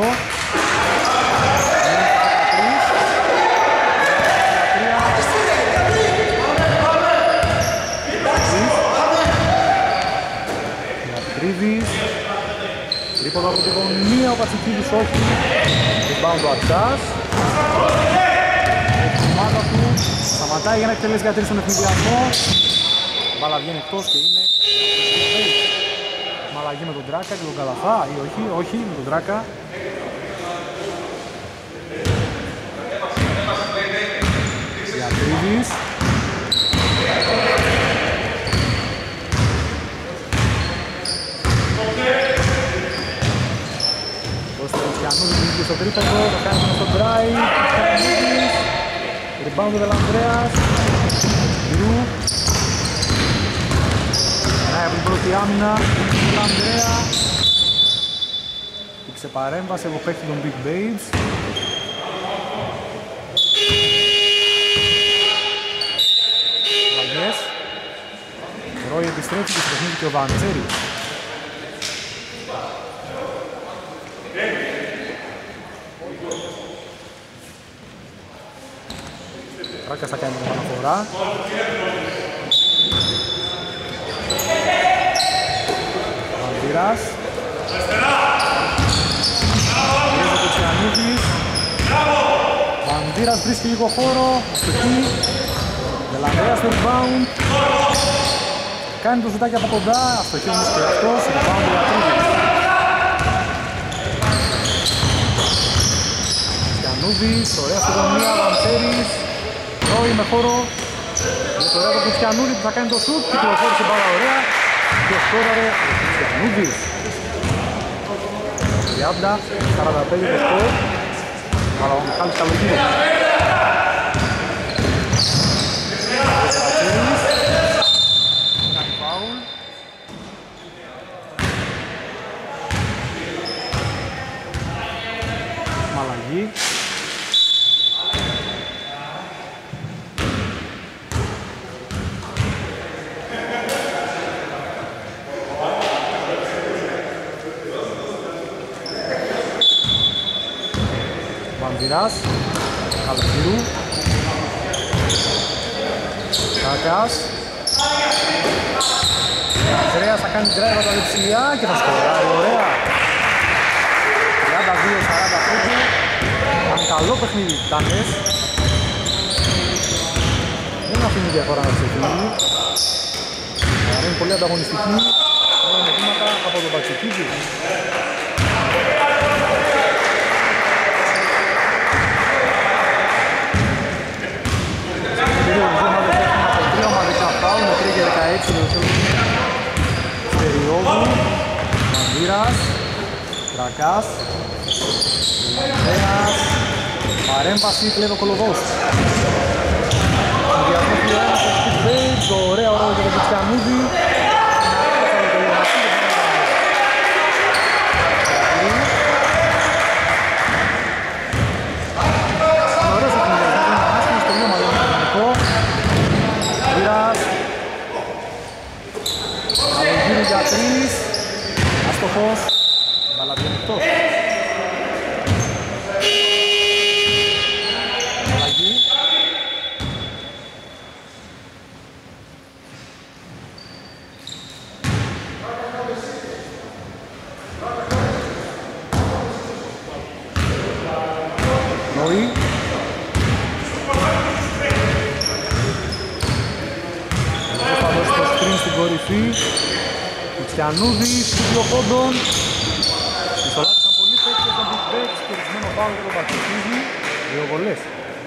Τρίβης. Τρίποδο από τη γωνία, ο Πατσικίδης όχι. Rebound ο Ατσάς. Έχει την ομάδα του. Σταματάει για να εκτελέσει για 3 στον εθνιδιασμό. Μπάλα βγαίνει εκτός και είναι αλλαγή με τον Τράκα και τον Καλαφά ή όχι, όχι με τον Τράκα. Διατρίβης. τρίποντο, το κάνει στο drive, Κριστιανίδης, rebound του Δελανδρέας, Γιρού, από την πρώτη άμυνα, του Δελανδρέα, υπήρξε παρέμβαση από παίκτη των Big Babes. Αλλαγές, Ρόι επιστρέφει και στο παιχνίδι και ο Βαντζέρης. Ράκας θα κάνει την αναφορά. Βαντήρας. Βρίσκεται ο Κιτσιανίδης. Βαντήρας βρίσκει λίγο χώρο. Αστοχή. Δελανδρέας στο rebound. Κάνει το σουτάκι από κοντά. Αστοχή όμως και αυτός. Rebound του Λατρίδης. Κιτσιανούδης. Ωραία στη γωνία. Βαντζέρης. Ρόι με χώρο για το ρεύμα του Κριστιανούδη που θα κάνει το σουτ, κυκλοφόρησε μπάλα ωραία και σκόραρε ο Κριστιανούδης. 30-45 το σκορ, αλλά ο Μιχάλης Καλογύρος. Ο Τερατσέρης κάνει φάουλ. Μαλαγή. Βαντήρας, Καλογύρου, Κάκας, Ανδρέας θα κάνει drive από τα δεξιά και θα σκοράρει, ωραία. 32-45, κάνει καλό παιχνίδι Τάνες. Δεν αφήνει διαφορά να ξεφύγει. Είναι πολύ ανταγωνιστική, είναι βήματα από τον Πατσικίδη. Με 3 και 16 Στεριόγου, Μαντήρας, Τρακάς, Δελανδρέας, παρέμβαση κλέβει ο Κολοβός. Συνδυασμός του ένας στο Big Babes, ωραία ρόλο για τον Κριστιανούδη. Για 3, άστοχος, μπάλα βγαίνει εκτός. Αλλαγή. Νοή. Θα δώσει το screen στην κορυφή. Κριστιανούδης, δύο πόντων. Ισολάτησαν πολλοί παίκτες των Big Babes, χειρισμένο πάω για τον Πατσικίδη, 2 βολές.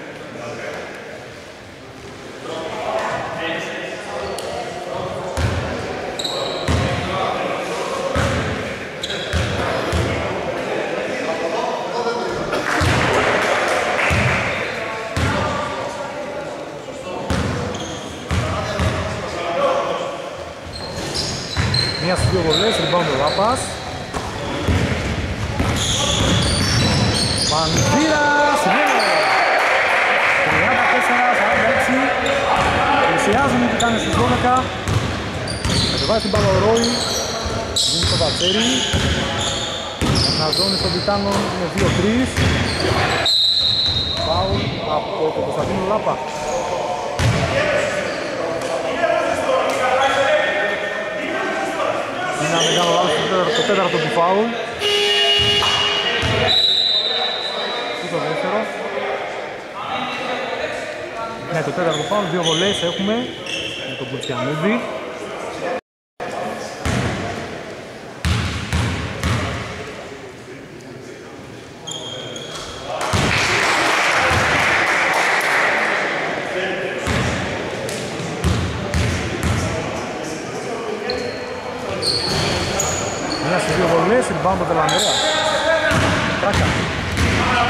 Μία στις 2 βολές, rebound ο Λάπας. Βαντήρας, ναι! 34-46. Πλησιάζουν και κάνει στις 12. Κατεβάζει την μπάλα ο Ρόι. Δίνει στο Βατσέρι. Αναζώνει στον Τιτάνο, είναι 2-3. Φάουλ από τον Κωνσταντίνο Λάπα. Είναι ένα μεγάλο λάθος το τέταρτο του φάουλ. Και το δεύτερο. Ναι, το τέταρτο φάουλ, 2 βολές έχουμε με τον Κουρτσιανίδη. Μία στις 2 βολές, rebound από τον Δελανδρέα. Τράκα.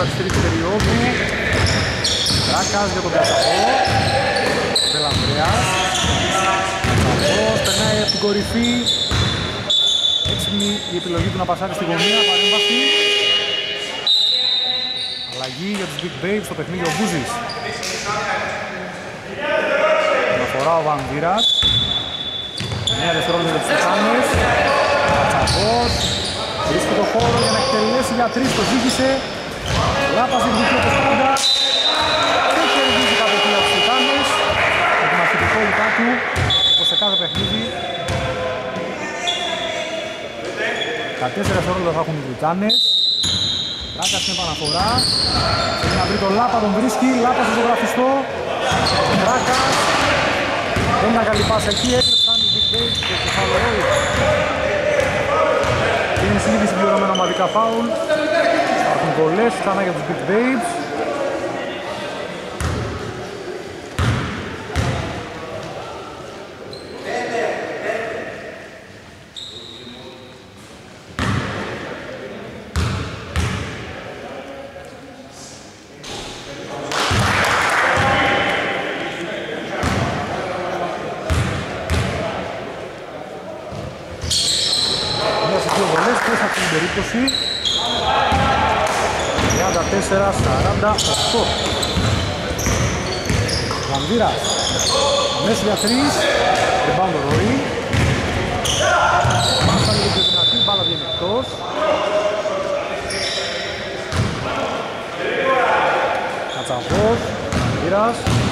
της τρίτης περίοδου. Ράκας για τον Κατσαβό. Βελανδρέας. Κατσαβός περνάει από την κορυφή. Έξυπνη η επιλογή του να πασάρει στη γωνία, παρέμβαση. Αλλαγή για τους Big Babes στο παιχνίδι ο Μπούζης. Αναφορά ο Βανδύρας. 9 δευτερόλεπτα για τους Τιτάνες. Κατσαβός. Βρίσκει το χώρο για να εκτελέσει για 3, το ζήτησε. Λάπας εκδικεί το 40. Και κερδίζει κατευθείαν τους Τιτάνες. Με τη μαχητικότητά του, όπως σε κάθε παιχνίδι. Τα 4 δευτερόλεπτα θα έχουν οι Τιτάνες. Ράκας στην επαναφορά. Θέλει να βρει τον Λάπα, τον βρίσκει. Λάπα στο ζωγραφιστό. Ράκας. Δεν είναι καλή πάσα εκεί, έκλεψαν οι Big Babes και το Φαλερόι. Είναι ήδη συμπληρωμένα ομαδικά φάουλ. Υπάρχουν πολλές ξανά για τους Big Babes. Περίπτωση 34-48. Βανδύρας μέσα για 3. Rebound ο Ροή. Μάσα λίγο πιο δυνατή, μπάλα βγαίνει εκτός. Κατσαβός, Βανδύρας.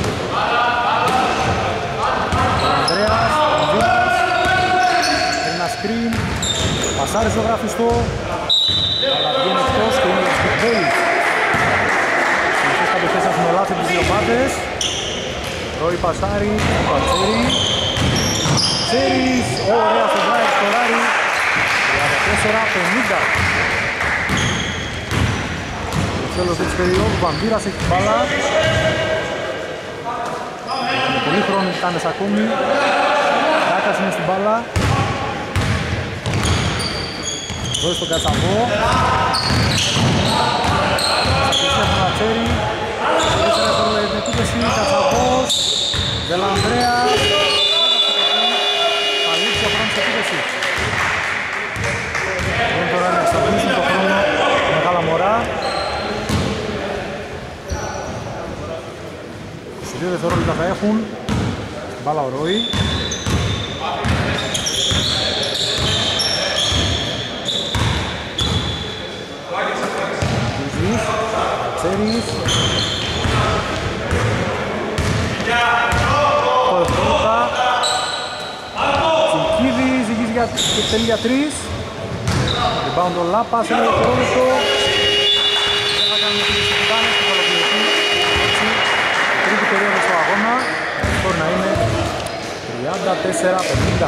Ανδρέας, Βανδύρας. Ένα screen. Πασάρι στο γραφιστό, αλλά βγαίνει εκτός και είναι για Big Babes. Συνεχώς κατοχές έχουν λάθη τις δύο πάντες. Ροή πασάρι, ο Τσέρι. Τσέρις, ωραία στο drive, σκοράρι. 34-50. Στο τέλος της περίοδου, Βανδύρας έχει την μπάλα. Με πολύ χρόνο οι Τιτάνες ακόμη. Ράκας είναι στην μπάλα. Δώσει στον Κατσαβό. Σαπίσια στον Ατσέρι. Τέσσερα δευτερόλεπτα επίθεση. Κατσαβός. Βελανδρέας. Θα λείψει ο χρόνος επίθεση. Μπορούν τώρα να εξαρτήσουν το χρόνο μεγάλα μωρά. 22 δευτερόλεπτα θα έχουν. Μπάλα ο Ροή. Τσέρις. Το δευτερόλεπτα. Τσικίδης, ζυγίζει για τελεί για 3. Rebound ο Λάπας, ένα δευτερόλεπτο. Δεν θα κάνουμε τις Τιτάνες και θα ολοκληρωθεί. Η τρίτη περίοδο στο αγώνα. Μπορεί να είναι 34-50.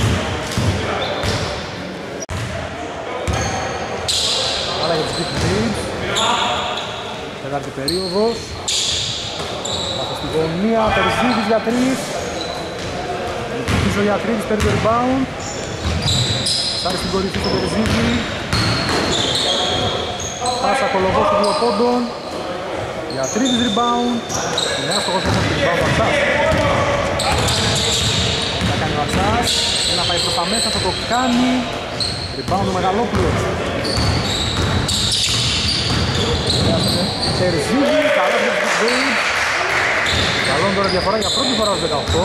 Άρα για τους Big Babes. Τέταρτη περίοδος. Πάσα στη γωνία, Τερζίδης για 3. Πίσω για 3, παίρνει το rebound. Σάρει στην κορυφή στον Τερζίδη. Πάσα κολοβός του 2 πόντων. Για 3 rebound. Είναι άστοχος όμως το rebound ο Ατσάς. Θα κάνει ο Ατσάς. Να πάει προς τα μέσα, θα το κάνει. Rebound ο Μεγαλόπουλος. Τερζίδη, καλά για τους Big Babes. Καλόν τώρα διαφορά για πρώτη φορά στους 18.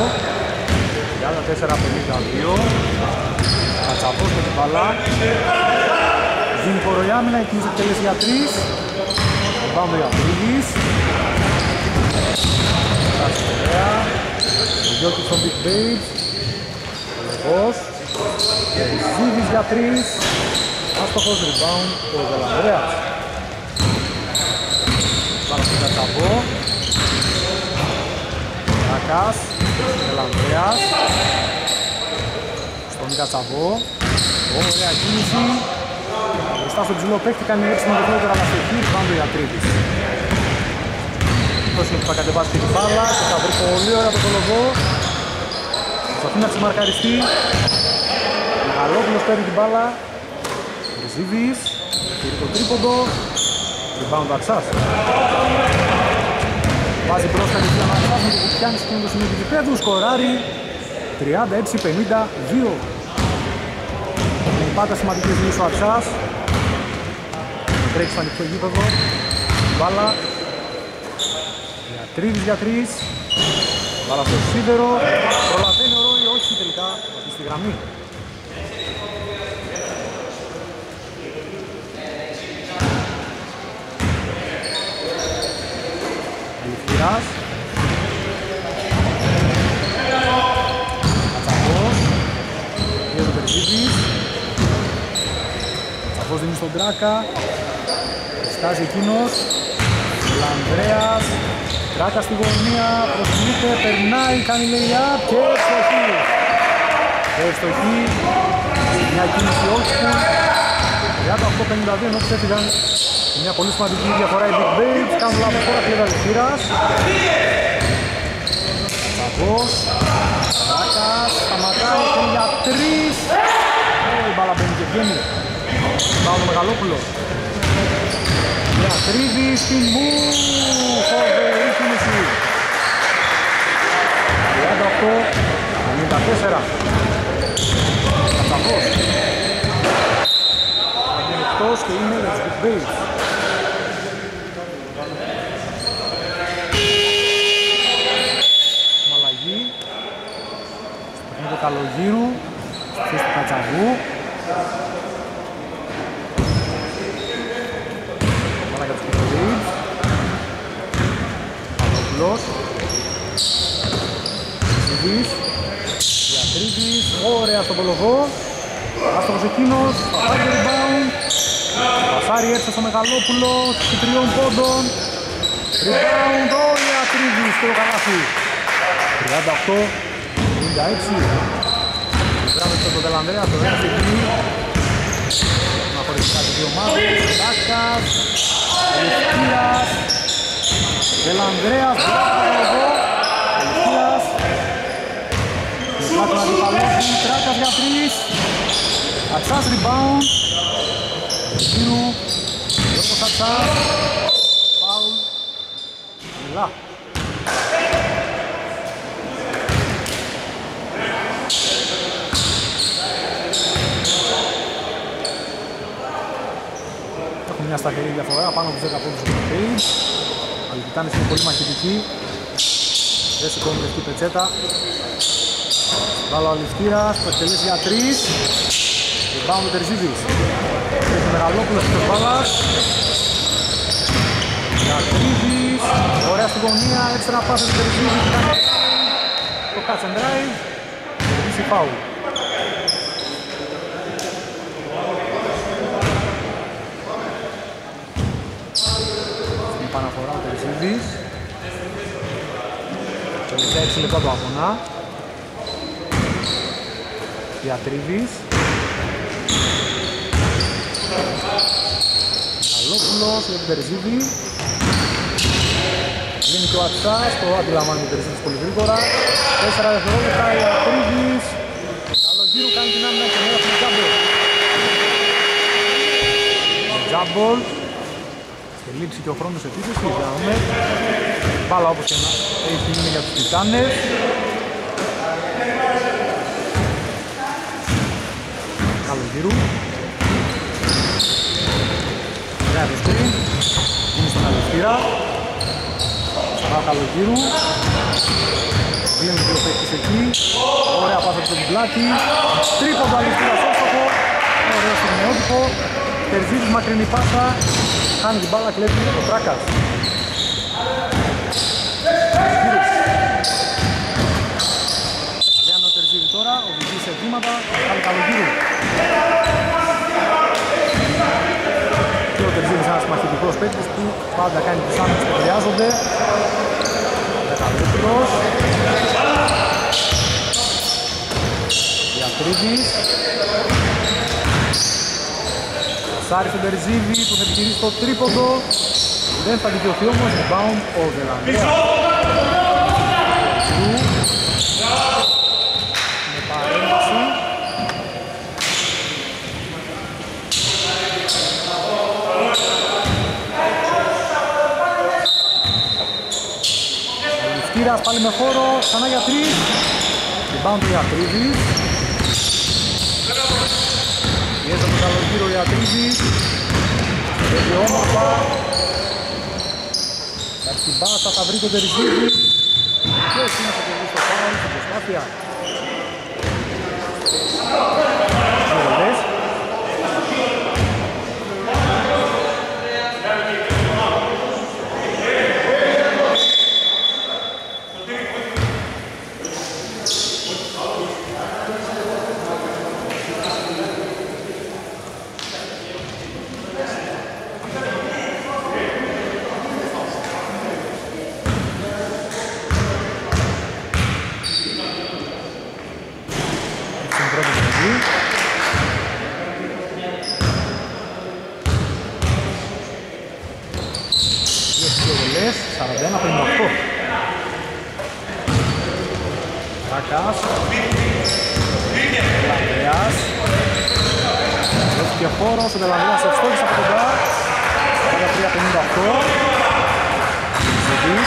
34-52. Κατσαβός με την μπαλά. Δίνει χώρο η άμυνα, εκείνης εκτελέσει για 3. Πάμε για Βρύγης. Κάτσε ωραία. Ο Γιώκης των Big Babes. Λεγός. Τερζίδης για 3. Άστοχος rebound ο Βελανδρέας. Πάμε στον Κατσαβό. Ράκας, Βελανδρέας. Στον Κατσαβό. Ωραία κίνηση. Μπροστά στον ψηλό παίκτη κάνει έξυπνο δεχτότερα αλλά στεχεί. Πάμε για Τρίτης. Αυτός είναι που θα κατεβάσει και την μπάλα και θα βρει πολύ ωραία το κολοβό. Προσπαθεί να ξεμαρκαριστεί. Μεγαλόπουλος παίρνει την μπάλα. Ριζίδης. Πήρε το τρίποντο. Rebound ο Αξάς. Βάζει μπρος κατευθείαν ο Αξάς με το κουτιάνι σε εκείνο το σημείο του γηπέδου. Σκοράρει 36-52. Είναι πάντα σημαντική ζήτηση ο Αξάς. Τρέχει στο ανοιχτό γήπεδο. Μπάλα. Διατρίδης για 3. Μπάλα στο σίδερο. Προλαβαίνει ο Ρόι, όχι τελικά. Στη γραμμή. Ελευθεράς. Κατσαφός. Γύρω το Περζίδης. Κατσαφός δίνει στον Τράκα. Στάζει εκείνος. Λανδρέας. Τράκα στη γωνία. Προσφυλείται. Περνάει. Κάνει lay-up και ευστοχή. Ευστοχή. Μια κίνηση όχι. 38-52 ενώ ξέφυγαν. Μια πολύ σημαντική διαφορά οι Big Babes. Κάνουν λάθος τώρα κλέβει Αλευθύρας. Σαββός. Ράκας. Σταματάει. Θέλει για 3. Η μπάλα μπαίνει και βγαίνει. Πάω το Μεγαλόπουλο. Διατρίδη στην μου. Φοβερή κίνηση. 38-54. Κατσαφός. Είναι εκτός και είναι για τους Big Babes. Μαλαγή. Στο παιχνίδι του Καλογύρου. Στο θέση του Κατσαβού. Μάλα για τους Big Babes. Πανόπουλος. Σιδής. Διατρίδης. Ωραία στον Κολοβό. Άστοχος εκείνος, θα πάρει το rebound. Πασάρι έρθει στο Μεγαλόπουλο, στους 3 πόντων. Rebound, όλοι Ατρίδης στο καλάθι. 38-56. Γράμμισε τον Τελανδρέα, το δεύτερο εκεί. Να χωρίσει κάτι δύο ομάδες. Τάκας, Ελευθερίας. Τελανδρέας, μπράβο, Ελευθερίας. Μάτω να αντιπαλώσει, Τράκας για 3. Αξάς rebound. Γύρου. Λόγος Αξάς. Φάουλ. Μιλά. Έχουν μια σταθερή διαφορά πάνω από τους 10 πόντους του Page. Οι Τιτάνες είναι πολύ μαχητικοί. Δεν σηκώνουν λευκή πετσέτα. Βάλω ο Αληφτήρας, το εκτελέσει για 3. Rebound ο Τερζίδης. Έχει Μεγαλόπουλος της μπάλας. Τερζίδης. Ωραία στη γωνία, έξτρα πάσα του Τερζίδης. Το catch and drive. Τερζίδης φάουλ. Στην επαναφορά ο Τερζίδης. Τελευταία 6 λεπτά του αγώνα. Διατρίδης. Καλόπουλος για τον Τερζίδη. Γίνει και ο Αξάς, το αντιλαμβάνει ο Τερζίδης πολύ γρήγορα. 4 δευτερόλεπτα, Διατρίδης. Καλογύρου κάνει την άμυνα και μέρα του Τζάμπολ. Τζάμπολ. Και λήξει και ο χρόνος επίθεσης, για να δούμε. Μπάλα όπως και να έχει γίνει για τους Τιτάνες. Καλογύρου. Ωραία το σκριν. Είναι στον Αλευθύρα. Ξανά Καλογύρου. Βγαίνει και ο παίκτης εκεί. Ωραία πάσα από τον Μπλάκη. Τρίποντο Αλευθύρα σώστοχο. Ωραίο στιγμιότυπο. Τερζίδης μακρινή πάσα. Χάνει την μπάλα, κλέβει ο Τράκας. Λέανε ο Τερζίδη τώρα, οδηγεί σε βήματα. Κάνει Καλογύρου. Και ο Τερζίδης ένας μαχητικός παίκτης που πάντα κάνει τις άμυνες που χρειάζονται. Δεκαλέπτρος. Διατρίδης. Σάρι στον Τερζίδη που θα επιχειρήσει το τρίποντο. Δεν θα δικαιωθεί όμως, rebound ο Δελανδρέας. Με παρέμβαση. πάλι με χώρο, ξανά για 3. Rebound για Τρίβης. Πιέζει από τον Καλογύρο για Τρίβης. Παίζει όμορφα. Εντάξει την μπάσα, θα βρει τον Τερζίδη. Και έτσι να κερδίσει το φάουλ στην προσπάθεια. Ρολές. Ράκας. Λανδρέας. Έχει και χώρο στον Λανδρέας, ευστόχησε από κοντά. 13-58. Ζητής.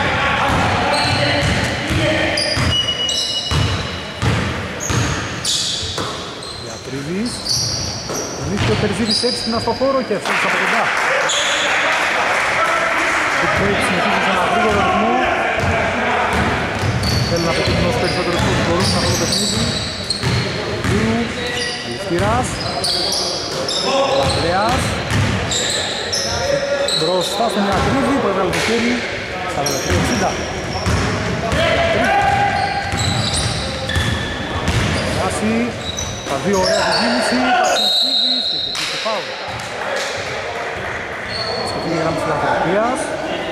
Διατρίβης. Νίκη ο Τερζίδης έξυπνα στο χώρο και ευστόχησε από κοντά. Ο Κουέιτ συνεχίζει σε ένα γρήγορο ρυθμό. Θέλουν να πετύχουν όσο περισσότερους πόντους μπορούν σε αυτό το παιχνίδι. Κύρου, Αλιστήρας, Λανδρέας. Μπροστά στον Ιακρίδη που έβγαλε το χέρι στα 13-60. Βάση, τα δύο ωραία την κίνηση, Πασινκίδης και κερδίζει το φάουλ. Σκεφτεί η γραμμή της Λανθεραπίας.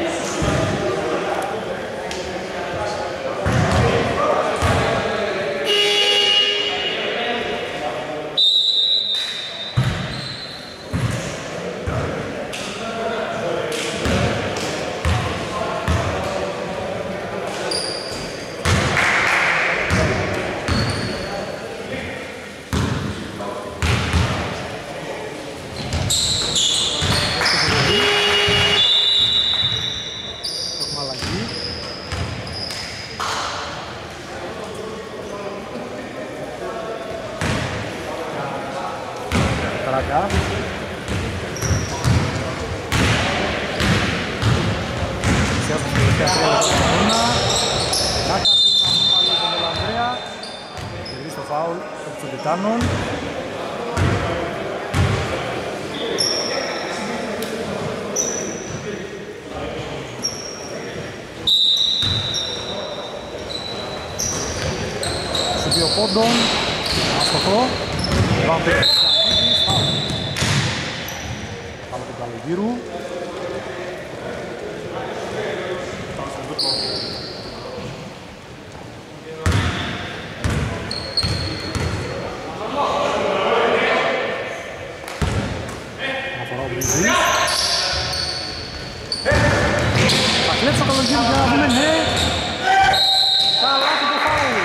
Πόντων, αστοχό, πάμε το Ξανίδης, πάμε τον Καλογύρου. Αναφορά ο Μπριζής. Θα κλέψει ο Καλογύρου για να δούμε, ναι. Καλά του το φάουλ.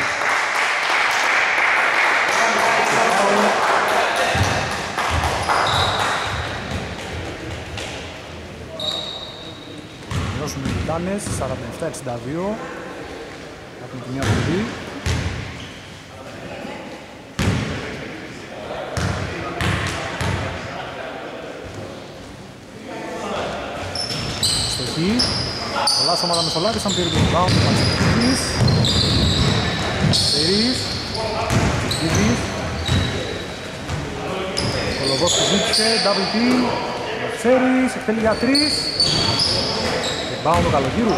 Μειώσουμε οι Τιτάνες, 47-62. Έχουμε τη μία βολή. Στοχή. Πολλά σώματα μεσολάβησαν, πήρε τον rebound, Πατσικίδης. Τερής. Πατσικίδης. Ο Λογός που ζήτησε, double team. Ξέρεις, εκτελεί για 3. Rebound του Καλογύρου.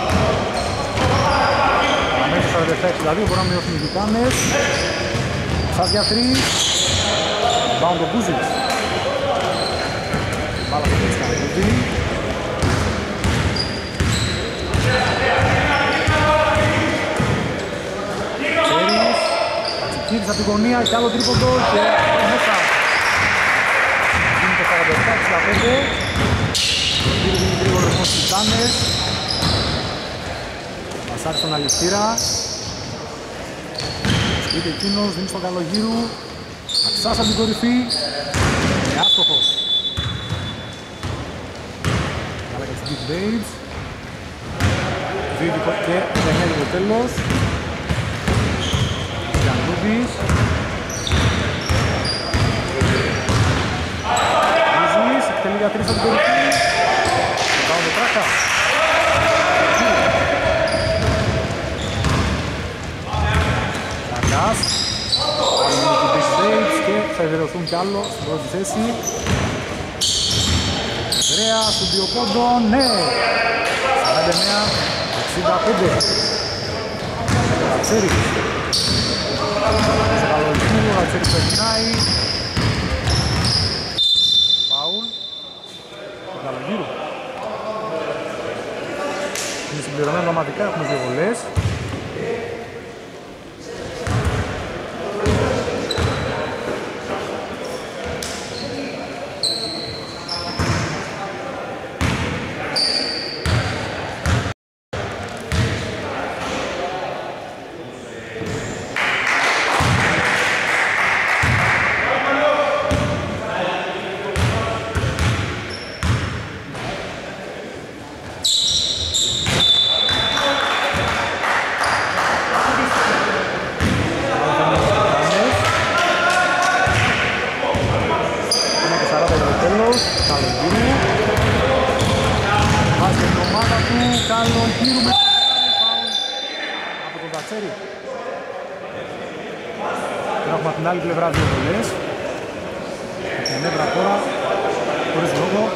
Αμέσως 47-62, μπορούν να μειώσουν οι Τιτάνες. Σας για 3. Rebound του Μπούζης. Μπάλα το πέτσι Καλογύρου. Ξέρεις, Πατσικίδης από την γωνία και άλλο τρίποντο και αυτό μέσα. Γίνεται 47-65. Γίνει γρήγορο ρυθμός στους Τιτάνες. Πασάρει στον Αλιστήρα. Σκείται εκείνος, δίνει στον Καλογύρου. Αξάς από την κορυφή. Και άστοχος. Καλά και στην Big Babes. 2 και 9 για το τέλος. Γιαννούδης. Βίζης, εκτελεί για 3 από την κορυφή. Πάω το Τράκα. Τράκας. Πάμε με την Big Bates και θα εδραιωθούν κι άλλο στην πρώτη θέση. Ανδρέα, στον 2 πόντων, ναι! 49-65. Κατσέρι. Στο καλό λυκού, ο Κατσέρι περνάει. Φάουλ. Το καλογύρου. Είναι συμπληρωμένο δραματικά, έχουμε 2 βολές. Την άλλη πλευρά 2 βολές. Και νεύρα τώρα, χωρίς λόγο.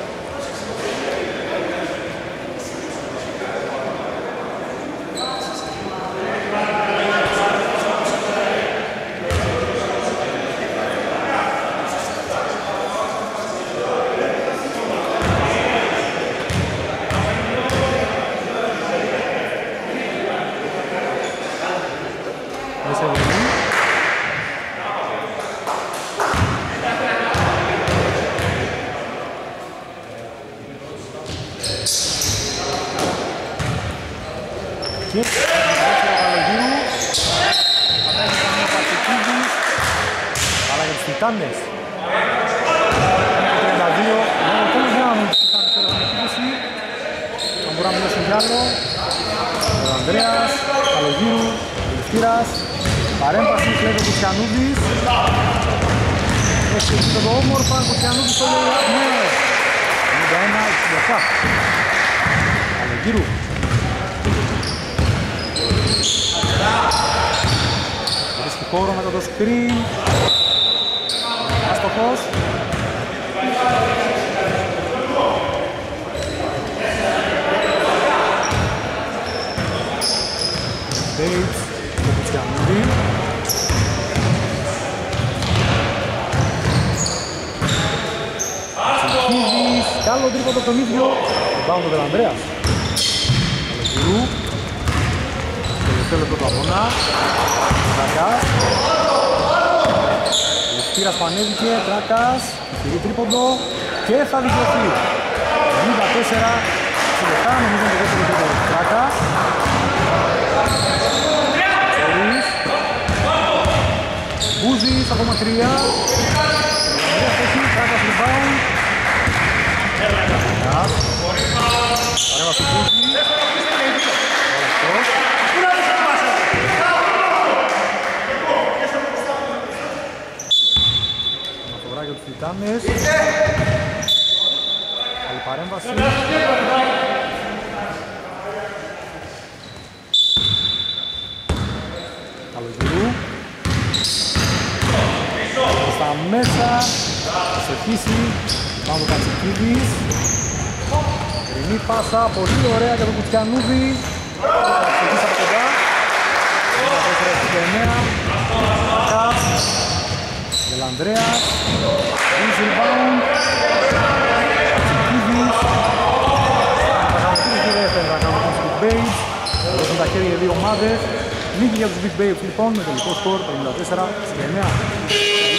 Και το δεύτερο καλογύρου θα έχει καμία Παρτικίδης, αλλά για τους Τιτάνες το 32 λόγω τέλος για να μην τους Τιτάνες τώρα στην επίθεση. Θα μπορούμε να μιλήσουμε κι άλλο. Ο Ανδρέας, καλογύρου, ο Λευτήρας, παρέμβαση, κλέβει ο Κουτσιανούδης. Έχει επίπεδο όμορφα, ο Κουτσιανούδης το λέει ναι. 91-67. Καλογύρου. Βρίσκει χώρο μετά το screen. Άστοχος. Bates, το Κουτσιανούδη. Τσικίδης, κι άλλο τρίποντο τον ίδιο. Πάμε τον Ανδρέας. Καλογύρου. Τελευταίο λεπτό του αγώνα. Τράκας. Λευτήρας που ανέβηκε, Τράκας. Τυρί τρίποντο και θα δικαιωθεί. 94 σε λεπτά, νομίζω το δεύτερο τρίποντο του Τράκας. Τσέρις. Μπούζης, ακόμα 3. Τράκας rebound. Τράκας. Παρέμβαση του Μπούζη. Για τους Τιτάνες. Άλλη παρέμβαση. Καλογύρου. Στα μέσα. Θα σεχίσει. Πάμε το Κατσικίδης. Ρινή πάσα. Πολύ ωραία για τον Κουτσιανούδη. Θα σεχίσει από κοντά. 4-69. Κας. Δελανδρέας. Easy rebound. Τσικίδης. Θα δεύτερα να κάνουμε τους Big Bates. Έχουν τα χέρια για 2 ομάδες. Νίκη για τους Big Bates λοιπόν με τελικό σκορ 54-69.